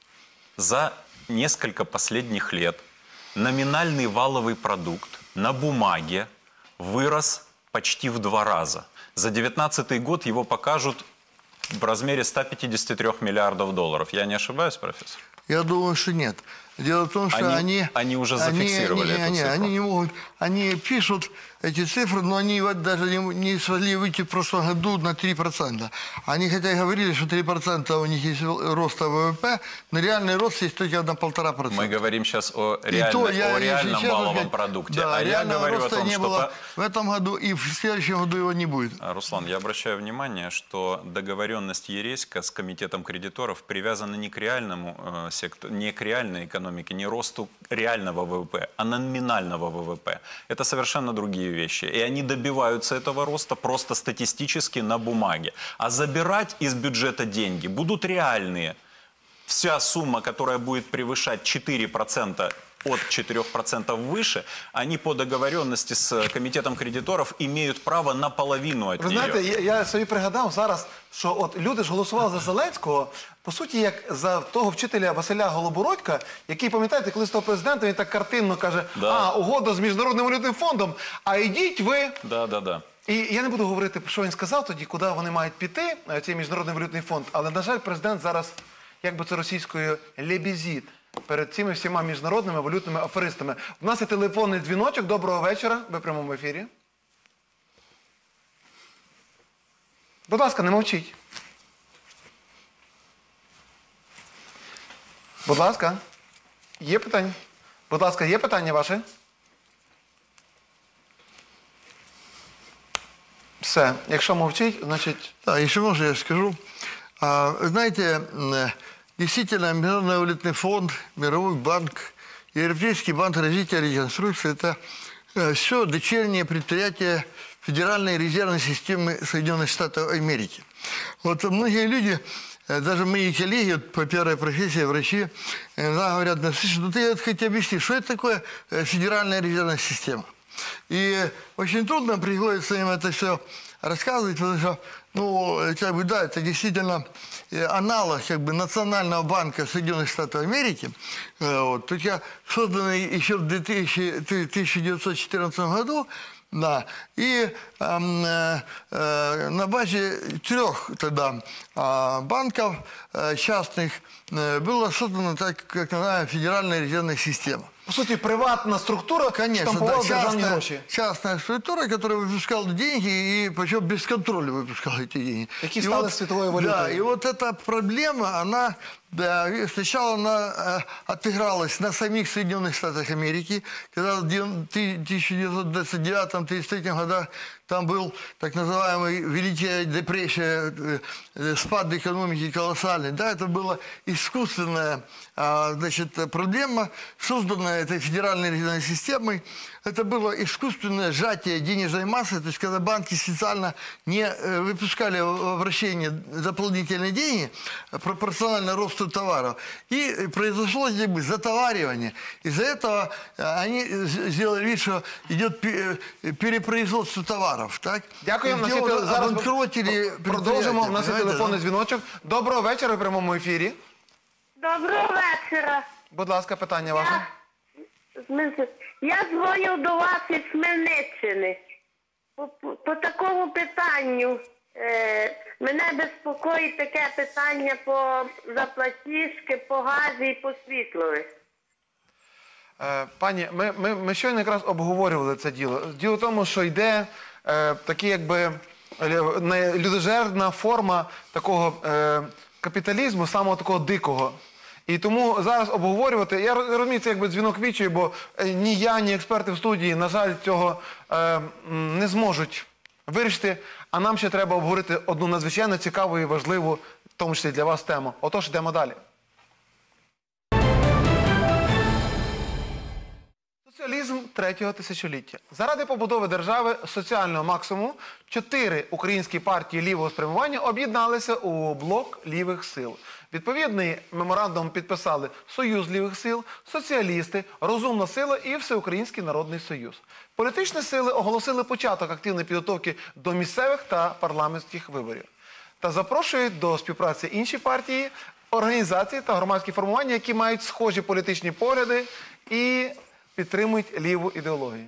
за несколько последних лет номинальный валовый продукт на бумаге вырос почти в два раза. За две тысячи девятнадцатый год его покажут в размере ста пятидесяти трёх миллиардов долларов. Я не ошибаюсь, профессор? Я думаю, что нет. Дело в том, что Они- они... они уже зафиксировали они, эту они, цифру. Они не могут... Они пишут эти цифры, но они вот даже не, не смогли выйти в прошлом году на три процента. Они хотя и говорили, что три процента у них есть роста ВВП, но реальный рост есть только на полтора процента. Мы говорим сейчас о, И реально- то я, о если реальном честно валовом сказать, продукте. Да, а я реального говорю о роста том, не что... было по- в этом году, и в следующем году его не будет. А, Руслан, я обращаю внимание, что договоренность Ересько с комитетом кредиторов привязана не к реальному э, сектору, не к реальной экономике, не росту реального ВВП, а номинального ВВП. Это совершенно другие вещи. И они добиваются этого роста просто статистически на бумаге. А забирать из бюджета деньги будут реальные. Вся сумма, которая будет превышать четыре процента, от четырёх процентов выше, они по договоренности с комитетом кредиторов имеют право на половину от Ви нее. знаєте, я, я собі пригадав зараз, що от люди ж голосували за Зеленського, по суті, як за того вчителя Василя Голобородька, який, пам'ятаєте, коли став президентом, він так картинно каже, Да. а, угода з Міжнародним валютним фондом, а йдіть ви. Да, да, да. І я не буду говорити, що він сказав тоді, куди вони мають піти, е, цей Міжнародний валютний фонд, але, на жаль, президент зараз, як би це російською, лебезіт перед цими всіма міжнародними валютними аферистами. У нас є телефонний дзвіночок. Доброго вечора. Ви в прямому ефірі. Будь ласка, не мовчіть. Будь ласка. Є питання? Будь ласка, є питання ваше? Все. Якщо мовчить, значить... Да, если можно, я скажу. А, знаете, м, действительно, Международный валютный фонд, Мировой банк, Европейский банк развития и реконструкции – это все дочерние предприятия Федеральной резервной системы Соединенных Штатов Америки. Вот многие люди, э, даже мои коллеги вот, по первой профессии, врачи, иногда говорят, ну, слушай, ну ты вот хоть объясни, что это такое э, Федеральная резервная система? И очень трудно приходится им это все рассказывать, потому что, ну, как бы, да, это действительно э, аналог, как бы, Национального банка Соединенных Штатов Америки, э, вот, только созданный еще в тысяча девятьсот четырнадцатом году, да, и э, э, на базе трех тогда э, банков э, частных э, была создана так, как называемая Федеральная резервная система. по суті, приватна структура Конечно, да, штампувала державні частная, гроші. частная структура, которая выпускала деньги, и причем без контроля выпускала эти деньги. Какие И стали вот, световой валютой. Да, и вот эта проблема, она, да, сначала она э, отыгралась на самих Соединенных Штатах Америки, когда в тысяча девятьсот двадцать девятом — тридцать третьем годах там был так называемый Великая депрессия, э, э, спад экономики колоссальный. Да, это была искусственная э, значит, проблема, созданная этой федеральной региональной системой. Это было искусственное сжатие денежной массы, то есть когда банки специально не э, выпускали в обращение дополнительные деньги пропорционально росту товаров. И произошло как бы затоваривание. Из-за этого они сделали вид, что идет перепроизводство товаров. Так? Дякую. Где Носитель, вот зараз обанкротили продовжимо. У нас є предприятия, телефонний понимаете, дзвіночок. Доброго вечора в прямому ефірі. Доброго вечора. Будь ласка, питання ваше. Я, з Мин- я дзвоню до вас із Хмельниччини. По, по, по такому питанню. Е, мене безпокоїть таке питання по заплатіжки, по газі і по світлові. Е, Пані, ми, ми, ми щойно якраз обговорювали це діло. Діло в тому, що йде е, такий, якби лю- не- людожерна форма такого е, капіталізму, самого такого дикого. І тому зараз обговорювати, я роз- розумію, це якби дзвінок вічої, бо е, ні я, ні експерти в студії, на жаль, цього е, м, не зможуть вирішити, а нам ще треба обговорити одну надзвичайно цікаву і важливу, в тому числі для вас, тему. Отож, йдемо далі. Соціалізм третього тисячоліття. Заради побудови держави соціального максимуму чотири українські партії лівого спрямування об'єдналися у блок лівих сил. Відповідний меморандум підписали Союз лівих сил, соціалісти, Розумна сила і Всеукраїнський народний союз. Політичні сили оголосили початок активної підготовки до місцевих та парламентських виборів. Та запрошують до співпраці інші партії, організації та громадські формування, які мають схожі політичні погляди і підтримують ліву ідеологію.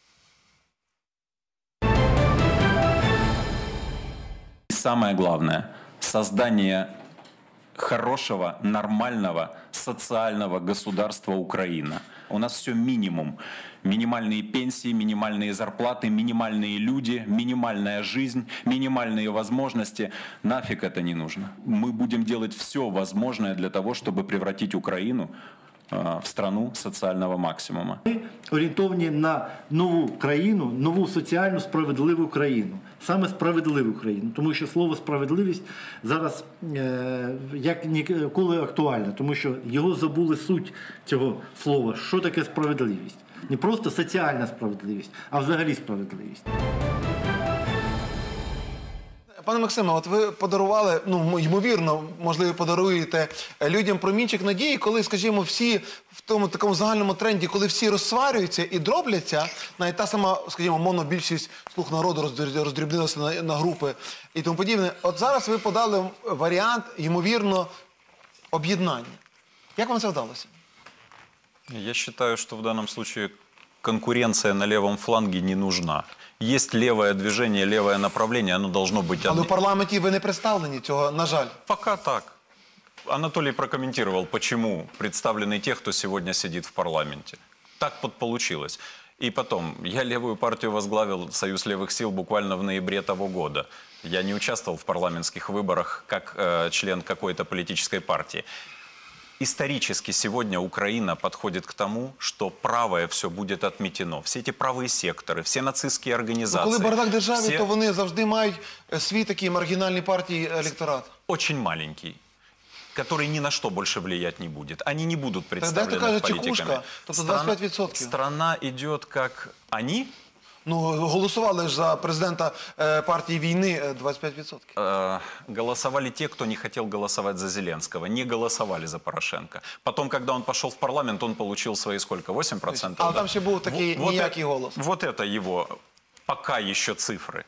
Самое главное – создание хорошего, нормального, социального государства Украина. У нас все минимум. Минимальные пенсии, минимальные зарплаты, минимальные люди, минимальная жизнь, минимальные возможности. Нафиг это не нужно. Мы будем делать все возможное для того, чтобы превратить Украину э, в страну социального максимума. Ми орієнтовані на нову країну, нову соціальну справедливу країну. Саме справедливу країну. Тому що слово «справедливість» зараз е, як ніколи актуальне. Тому що його забули суть цього слова. Що таке справедливість? Не просто соціальна справедливість, а взагалі справедливість. Пане Максиме, от ви подарували, ну, ймовірно, можливо, подаруєте людям промінчик надії, коли, скажімо, всі в тому такому загальному тренді, коли всі розсварюються і дробляться, навіть та сама, скажімо, монобільшість «Слуг народу» роздр- роздрібнилася на, на групи і тому подібне. От зараз ви подали варіант, ймовірно, об'єднання. Як вам це вдалося? Я считаю, что в данном случае конкуренция на левом фланге не нужна. Есть левое движение, левое направление, оно должно быть... Але одни- в парламенті ви не представлені цього, на жаль. Пока так. Анатолий прокомментировал, почему представлены те, кто сегодня сидит в парламенте. Так вот получилось. И потом, я левую партию возглавил, Союз левых сил, буквально в ноябре того года. Я не участвовал в парламентских выборах как э, член какой-то политической партии. Исторически сегодня Украина подходит к тому, что правое все будет отметено. Все эти правые секторы, все нацистские Ну, организации. коли бардак в державі, все- то вони завжди мають е, свій такий маргінальний партії електорат. Очень маленький, который ни на что больше влиять не будет. Они не будут Тогда это представлены кажется политиками. чекушка, тобто Страна- двадцять п'ять відсотків. Страна идет как они, Ну, голосували ж за президента е, партії війни е, двадцять п'ять відсотків. э, голосовали те, кто не хотел голосовать за Зеленского, не голосовали за Порошенко. Потом, когда он пошел в парламент, он получил свои сколько? восемь процентов? А там ще був такий ніякий это, голос. Вот это его пока еще цифры.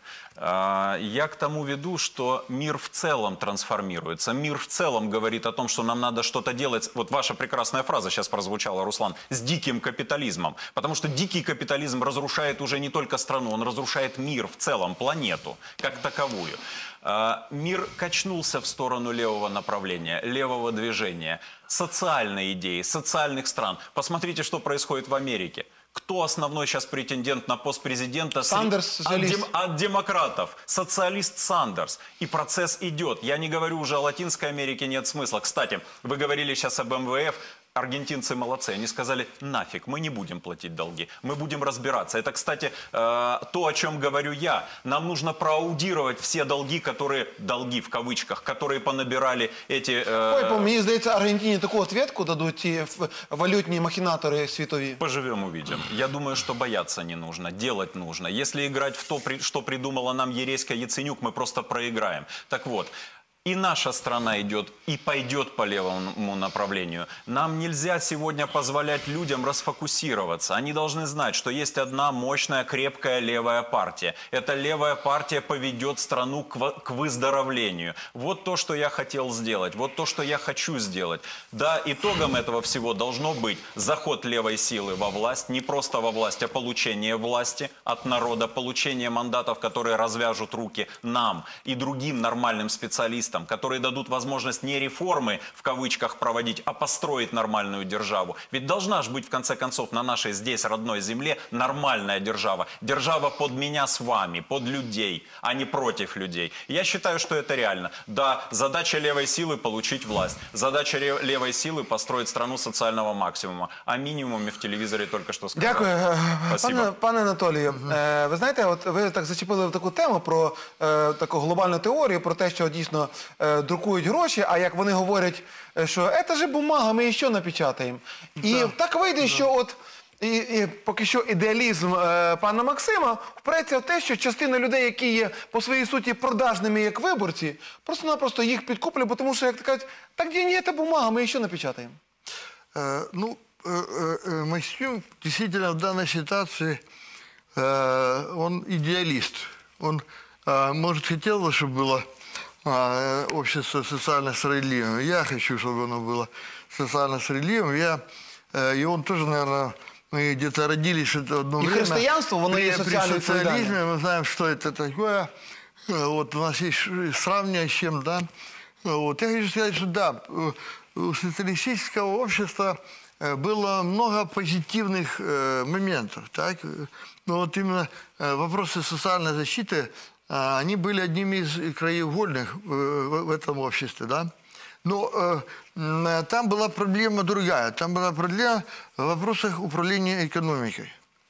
А, Я к тому веду, что мир в целом трансформируется. Мир в целом говорит о том, что нам надо что-то делать. Вот ваша прекрасная фраза сейчас прозвучала, Руслан, с диким капитализмом. Потому что дикий капитализм разрушает уже не только страну, он разрушает мир в целом, планету как таковую. А, Мир качнулся в сторону левого направления, левого движения, социальной идеи, социальных стран. Посмотрите, что происходит в Америке. Кто основной сейчас претендент на пост президента? Сандерс, От, социалист. дем- от демократов. Социалист Сандерс. И процесс идет. Я не говорю уже о Латинской Америке, нет смысла. Кстати, вы говорили сейчас об эм вэ эф. Аргентинцы молодцы. Они сказали, нафиг, мы не будем платить долги. Мы будем разбираться. Это, кстати, э, то, о чем говорю я. Нам нужно проаудировать все долги, которые, долги в кавычках, которые понабирали эти... э, Ой, по- мені здається, Аргентині таку ответку дадуть ті ф- валютні махінатори світові. Поживем, увидим. Я думаю, что бояться не нужно, делать нужно. Если играть в то, при- что придумала нам Ереська Яценюк, мы просто проиграем. Так вот, и наша страна идет, и пойдет по левому направлению. Нам нельзя сегодня позволять людям расфокусироваться. Они должны знать, что есть одна мощная, крепкая левая партия. Эта левая партия поведет страну к, во- к выздоровлению. Вот то, что я хотел сделать, вот то, что я хочу сделать. Да, итогом этого всего должно быть заход левой силы во власть, не просто во власть, а получение власти от народа, получение мандатов, которые развяжут руки нам и другим нормальным специалистам, которые дадут возможность не реформы, в кавычках, проводить, а построить нормальную державу. Ведь должна же быть, в конце концов, на нашей здесь родной земле нормальная держава. Держава под меня с вами, под людей, а не против людей. Я считаю, что это реально. Да, задача левой силы – получить власть. Задача ре- левой силы – построить страну социального максимума. О минимуме в телевизоре только что сказал. Дякую. Е, Спасибо. Пане, пане Анатолію, е, ви знаєте, от ви так зачепили таку тему про е, таку глобальну теорію, про те, що дійсно е, друкують гроші, а як вони говорять, е, що це ж бумага, ми її що напечатаємо. І так вийде, що от і, і поки що ідеалізм е, пана Максима впреться в те, що частина людей, які є по своїй суті продажними як виборці, просто-напросто їх підкуплять, бо тому що, як то кажуть, так де не це бумага, ми її що напечатаємо. Э, Ну, э, э, э, Максим действительно в данной ситуации, э, он идеалист. Он, э, может, хотел бы, чтобы было э, общество социально справедливым. Я хочу, чтобы оно было социально справедливым. Я, э, и он тоже, наверное, мы где-то родились в одно И время. христианство, оно при, и при социально социализме солидарное. мы знаем, что это такое. Э, Вот у нас есть сравнение с чем, да. Вот. Я хочу сказать, что да, у социалистического общества э, было много позитивных э, моментов. Так? Но вот именно э, вопросы социальной защиты, э, они были одними из краеугольных э, в, в этом обществе. Да? Но э, м, там была проблема другая. Там была проблема в вопросах управления экономикой.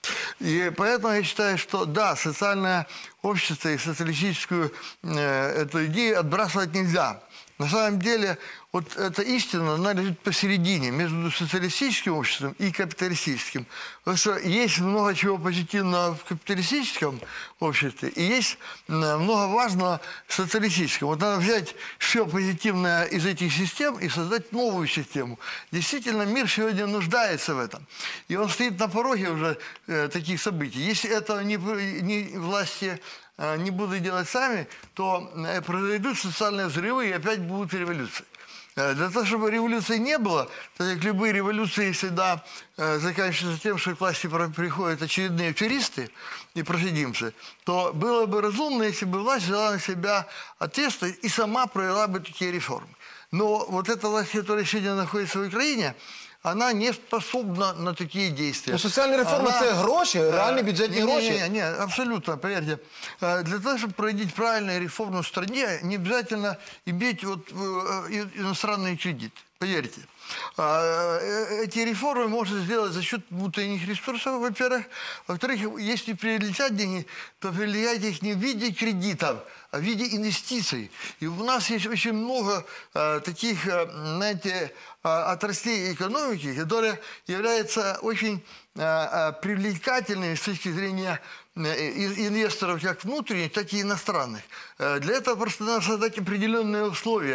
И поэтому я считаю, что да, социальное общество и социалистическую э, эту идею отбрасывать нельзя. На самом деле, вот эта истина, она лежит посередине, между социалистическим обществом и капиталистическим. Потому что есть много чего позитивного в капиталистическом обществе, и есть э, много важного в социалистическом. Вот надо взять все позитивное из этих систем и создать новую систему. Действительно, мир сегодня нуждается в этом. И он стоит на пороге уже э, таких событий. Если этого не, не власти э, не будут делать сами, то э, произойдут социальные взрывы и опять будут революции. Э, Для того, чтобы революции не было, так как любые революции всегда э, заканчиваются тем, что к власти про- приходят очередные аферисты и проходимцы, то было бы разумно, если бы власть взяла на себя ответственность и сама провела бы такие реформы. Но вот эта власть, которая сегодня находится в Украине, она не способна на такие действия. Ну, соціальні реформи – це гроші, реальні бюджетні не, гроші. Не, не, не, абсолютно, поверьте. Э, Для того, чтобы проводить правильные реформы в стране, не обязательно иметь вот, э, и- иностранный кредит. Поверьте. А, э, Эти реформы можно сделать за счет внутренних ресурсов, во-первых. Во-вторых, если привлекать деньги, то привлекать их не в виде кредитов, а в виде инвестиций. И у нас есть очень много э, таких, э, знаете, э, отраслей экономики, которые являются очень э, э, привлекательными с точки зрения э, и- инвесторов как внутренних, так и иностранных. Э, Для этого просто надо создать определенные условия.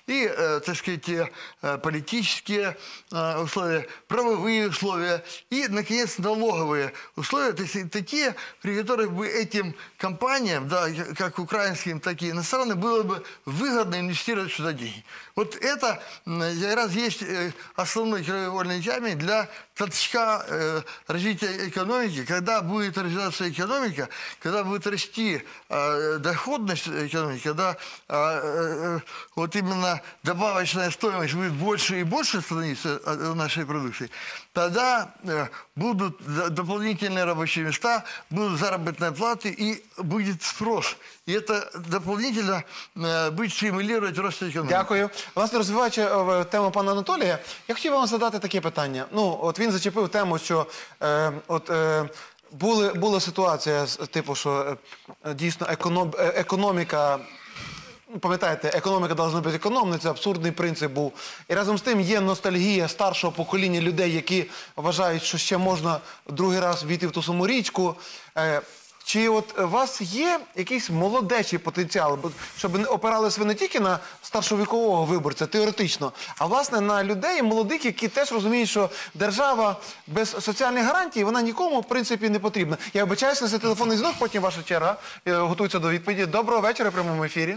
и, э, так сказать, э, политические э, условия, правовые условия и, наконец, налоговые условия, то есть такие, при которых бы этим компаниям, да, как украинским, так и иностранным, было бы выгодно инвестировать сюда деньги. Вот это м, как раз есть э, основной краеугольный камень для толчка э, развития экономики. Когда будет развиваться экономика, когда будет расти э, доходность экономики, когда э, э, вот именно добавочная стоимость будет больше и больше становиться от нашей продукции, тогда э, будут д- дополнительные рабочие места, будут заработные платы и будет спрос. И это дополнительно э, будет стимулировать рост экономики. Дякую. Власне, розвиваючи е, тему пана Анатолія, я хотів вам задати таке питання. Ну, от він зачепив тему, що е, от, е, були, була ситуація, з- типу, що е, дійсно економ, е, економіка, ну, пам'ятаєте, економіка повинна бути економною, це абсурдний принцип був. І разом з тим є ностальгія старшого покоління людей, які вважають, що ще можна другий раз війти в ту саму річку. Е, Чи от у вас є якийсь молодечий потенціал, бо- щоб не опирались ви не тільки на старшовікового виборця, теоретично, а власне на людей молодих, які теж розуміють, що держава без соціальних гарантій, вона нікому, в принципі, не потрібна. Я вибачаюся за телефонний дзвінок, потім ваша черга е, готується до відповіді. Доброго вечора в прямому ефірі.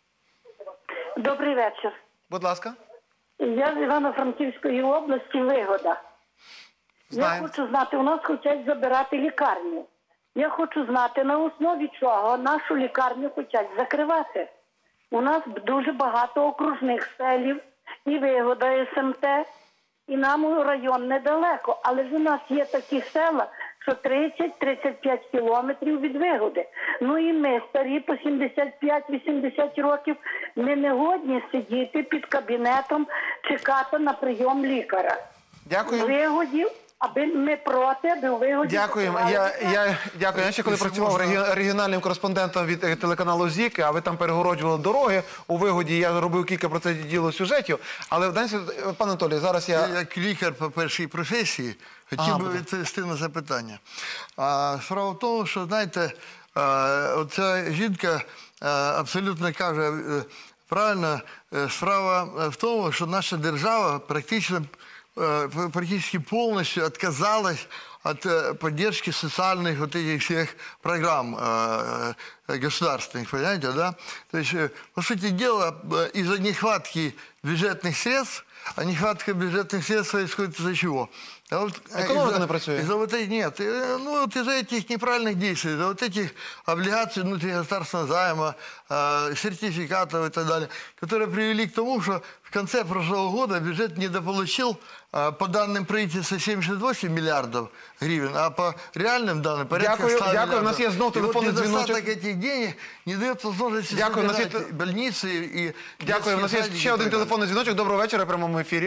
Добрий вечір. Будь ласка. Я з Івано-Франківської області, Вигода. Знаємо. Я хочу знати, у нас хочуть забирати лікарню. Я хочу знати, на основі чого нашу лікарню хочуть закривати. У нас дуже багато окружних селів, і Вигода, і СМТ, і нам район недалеко. Але ж у нас є такі села, що тридцять-тридцять п'ять кілометрів від Вигоди. Ну і ми, старі, по сімдесят п'ять-вісімдесят років, ми не годні сидіти під кабінетом, чекати на прийом лікаря. Дякую. У Вигоді, аби ми проти, аби у Вигоді... Дякуємо. Я, я, дякую. Я ще коли працював регі- регіональним кореспондентом від е, телеканалу ЗІК, а ви там перегороджували дороги у Вигоді, я робив кілька про це діло сюжетів. Але, знаєте, пане Анатолій, зараз я... Я як лікар по першій професії хотів Ага, би буде. відповісти на запитання. А справа в тому, що, знаєте, е, оця жінка е, абсолютно каже е, правильно, е, справа в тому, що наша держава практично, е, практически полностью отказалась от э, поддержки социальных вот этих всех программ э, э, государственных, понимаете, да? То есть, э, по сути дела, э, из-за нехватки бюджетных средств, а нехватка бюджетных средств происходит из-за чего? А вот, э, Экономика из-за- не працює. из-за вот этих, нет, э, ну вот из-за этих неправильных действий, из-за вот этих облигаций внутригосударственного займа, э, сертификатов и так далее, которые привели к тому, что в конце прошлого года бюджет недополучил, э, по данным правительства, семьдесят восемь миллиардов гривен, а по реальным данным порядка Дякую, ста дякую. У нас миллиардов. є знов И вот телефонний недостаток дзвіночок. этих денег не дает возможности Дякую, у нас є собирать те- больницы и... Дякую. У нас є детские ще садики и один так далее. телефонний дзвіночок. Доброго вечора в прямому ефірі.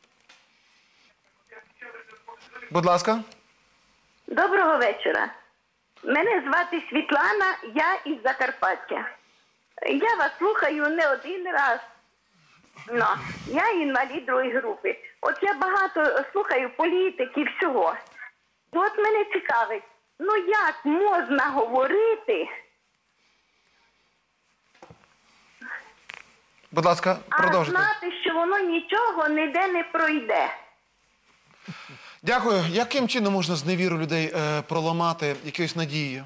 Будь ласка. Доброго вечора. Мене звати Світлана, я із Закарпаття. Я вас слухаю не один раз. Ну, я інвалід другої групи. От я багато слухаю політики, всього. І от мене цікавить, ну як можна говорити, Будь ласка, а продовжуйте. знати, що воно нічого ніде не пройде? Дякую. Яким чином можна зневіру людей е, проламати якоюсь надією?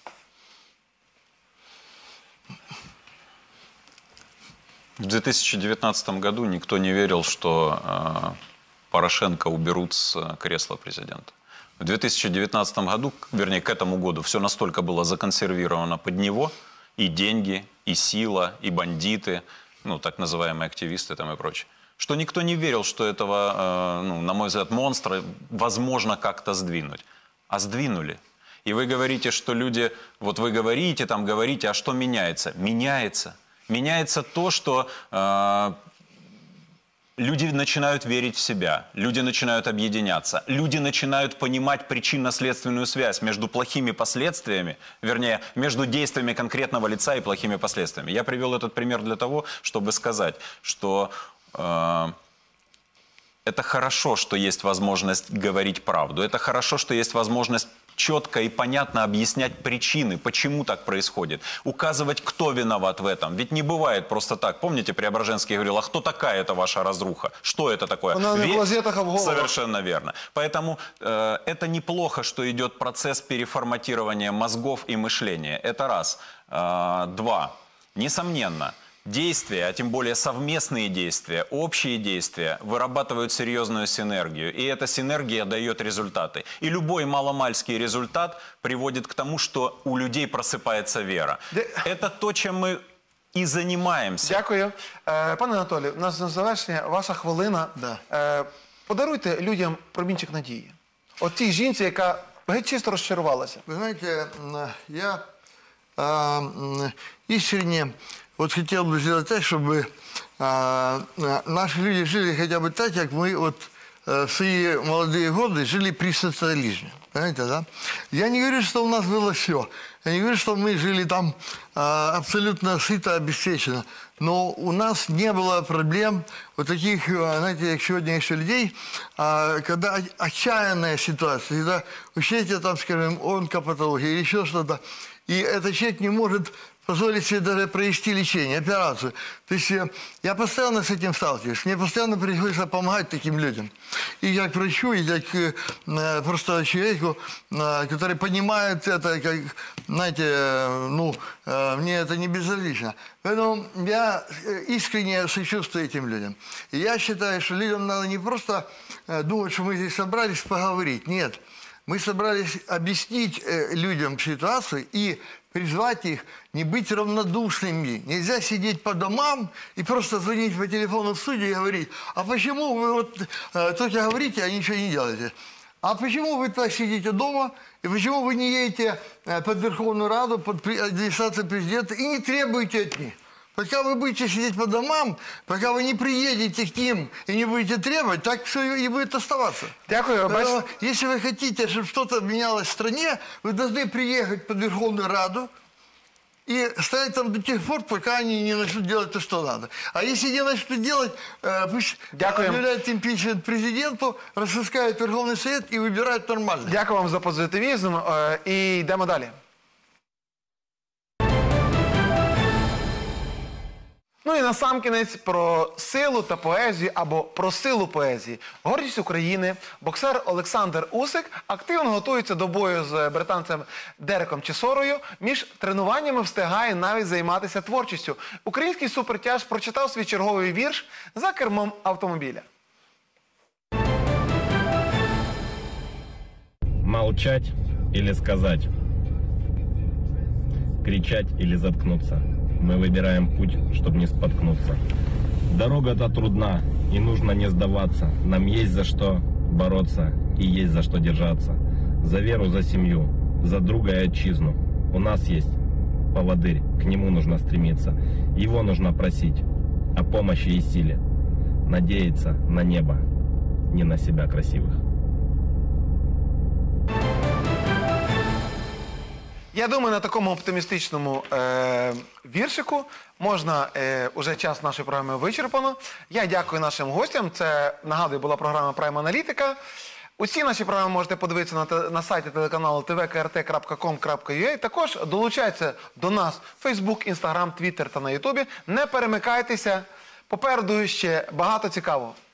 В две тысячи девятнадцатом году никто не верил, что э, Порошенко уберут с э, кресла президента. В две тысячи девятнадцатом году, вернее, к этому году, все настолько было законсервировано под него, и деньги, и сила, и бандиты, ну, так называемые активисты там и прочее, что никто не верил, что этого, э, ну, на мой взгляд, монстра возможно как-то сдвинуть. А сдвинули. И вы говорите, что люди, вот вы говорите, там говорите, а что меняется? Меняется. Меняется то, что э, люди начинают верить в себя, люди начинают объединяться, люди начинают понимать причинно-следственную связь между плохими последствиями, вернее, между действиями конкретного лица и плохими последствиями. Я привел этот пример для того, чтобы сказать, что э, это хорошо, что есть возможность говорить правду, это хорошо, что есть возможность четко и понятно объяснять причины, почему так происходит, указывать, кто виноват в этом. Ведь не бывает просто так. Помните, Преображенский говорил, а кто такая эта ваша разруха? Что это такое? Она не в Ве- клозетах, а в головах. Совершенно верно. Поэтому э, это неплохо, что идет процесс переформатирования мозгов и мышления. Это раз. Э, два. Несомненно, действия, а тем более совместные действия, общие действия вырабатывают серьезную синергию. И эта синергия дает результаты. И любой маломальский результат приводит к тому, что у людей просыпается вера. Да. Это то, чем мы і займаємося. Дякую. Е, Пане Анатолію, у нас на завершення ваша хвилина. Да. Е, Подаруйте людям промінчик надії. От тій жінці, яка геть чисто розчарувалася. Вы знаете, м, я а, м, искренне вот хотел бы сделать так, чтобы а, а, наши люди жили хотя бы так, как мы вот э, в свои молодые годы жили при социализме. Понимаете, да? Я не говорю, что у нас было все. Я не говорю, что мы жили там а, абсолютно сыто, обеспечено. Но у нас не было проблем вот таких, а, знаете, как сегодня еще людей, а, когда отчаянная ситуация, когда у человека там, скажем, онкопатология или еще что-то, и этот человек не может позволить себе даже провести лечение, операцию. То есть э, я постоянно с этим сталкиваюсь. Мне постоянно приходится помогать таким людям. И как врачу, и как э, просто человеку, э, который понимает это, как, знаете, э, ну, э, мне это не безразлично. Поэтому я искренне сочувствую этим людям. И я считаю, что людям надо не просто э, думать, что мы здесь собрались поговорить. Нет. Мы собрались объяснить э, людям ситуацию и призвать их не быть равнодушными. Нельзя сидеть по домам и просто звонить по телефону в студию и говорить, а почему вы вот э, только говорите, а ничего не делаете? А почему вы так сидите дома, и почему вы не едете э, под Верховную Раду, под при- администрацию президента и не требуете от них? Пока вы будете сидеть по домам, пока вы не приедете к ним и не будете требовать, так все и будет оставаться. Дякую. Поэтому, Бачите, если вы хотите, чтобы что-то менялось в стране, вы должны приехать под Верховную Раду и стоять там до тех пор, пока они не начнут делать то, что надо. А если не начнут делать, э, пусть Дякую. объявляют импичмент президенту, распускают Верховный Совет и выбирают нормально. дякую вам за позитивізм. Е, І йдемо далі. Ну і насамкінець про силу та поезію або про силу поезії. Гордість України, боксер Олександр Усик активно готується до бою з британцем Дереком Чісорою. Між тренуваннями встигає навіть займатися творчістю. Український супертяж прочитав свій черговий вірш за кермом автомобіля. Молчать или сказать? Кричать или заткнуться? Мы выбираем путь, чтобы не споткнуться. Дорога-то трудна, и нужно не сдаваться. Нам есть за что бороться и есть за что держаться. За веру, за семью, за друга и отчизну. У нас есть поводырь, к нему нужно стремиться. Его нужно просить о помощи и силе. Надеяться на небо, не на себя красивых. Я думаю, на такому оптимістичному е, віршику можна, е, уже час нашої програми вичерпано. Я дякую нашим гостям. Це, нагадую, була програма Prime Аналітика. Усі наші програми можете подивитися на, те- на сайті телеканалу те ве ка ер те крапка ком крапка ю а. Також долучайтеся до нас в Facebook, Instagram, Twitter та на Ютубі. Не перемикайтеся. Попереду ще багато цікавого.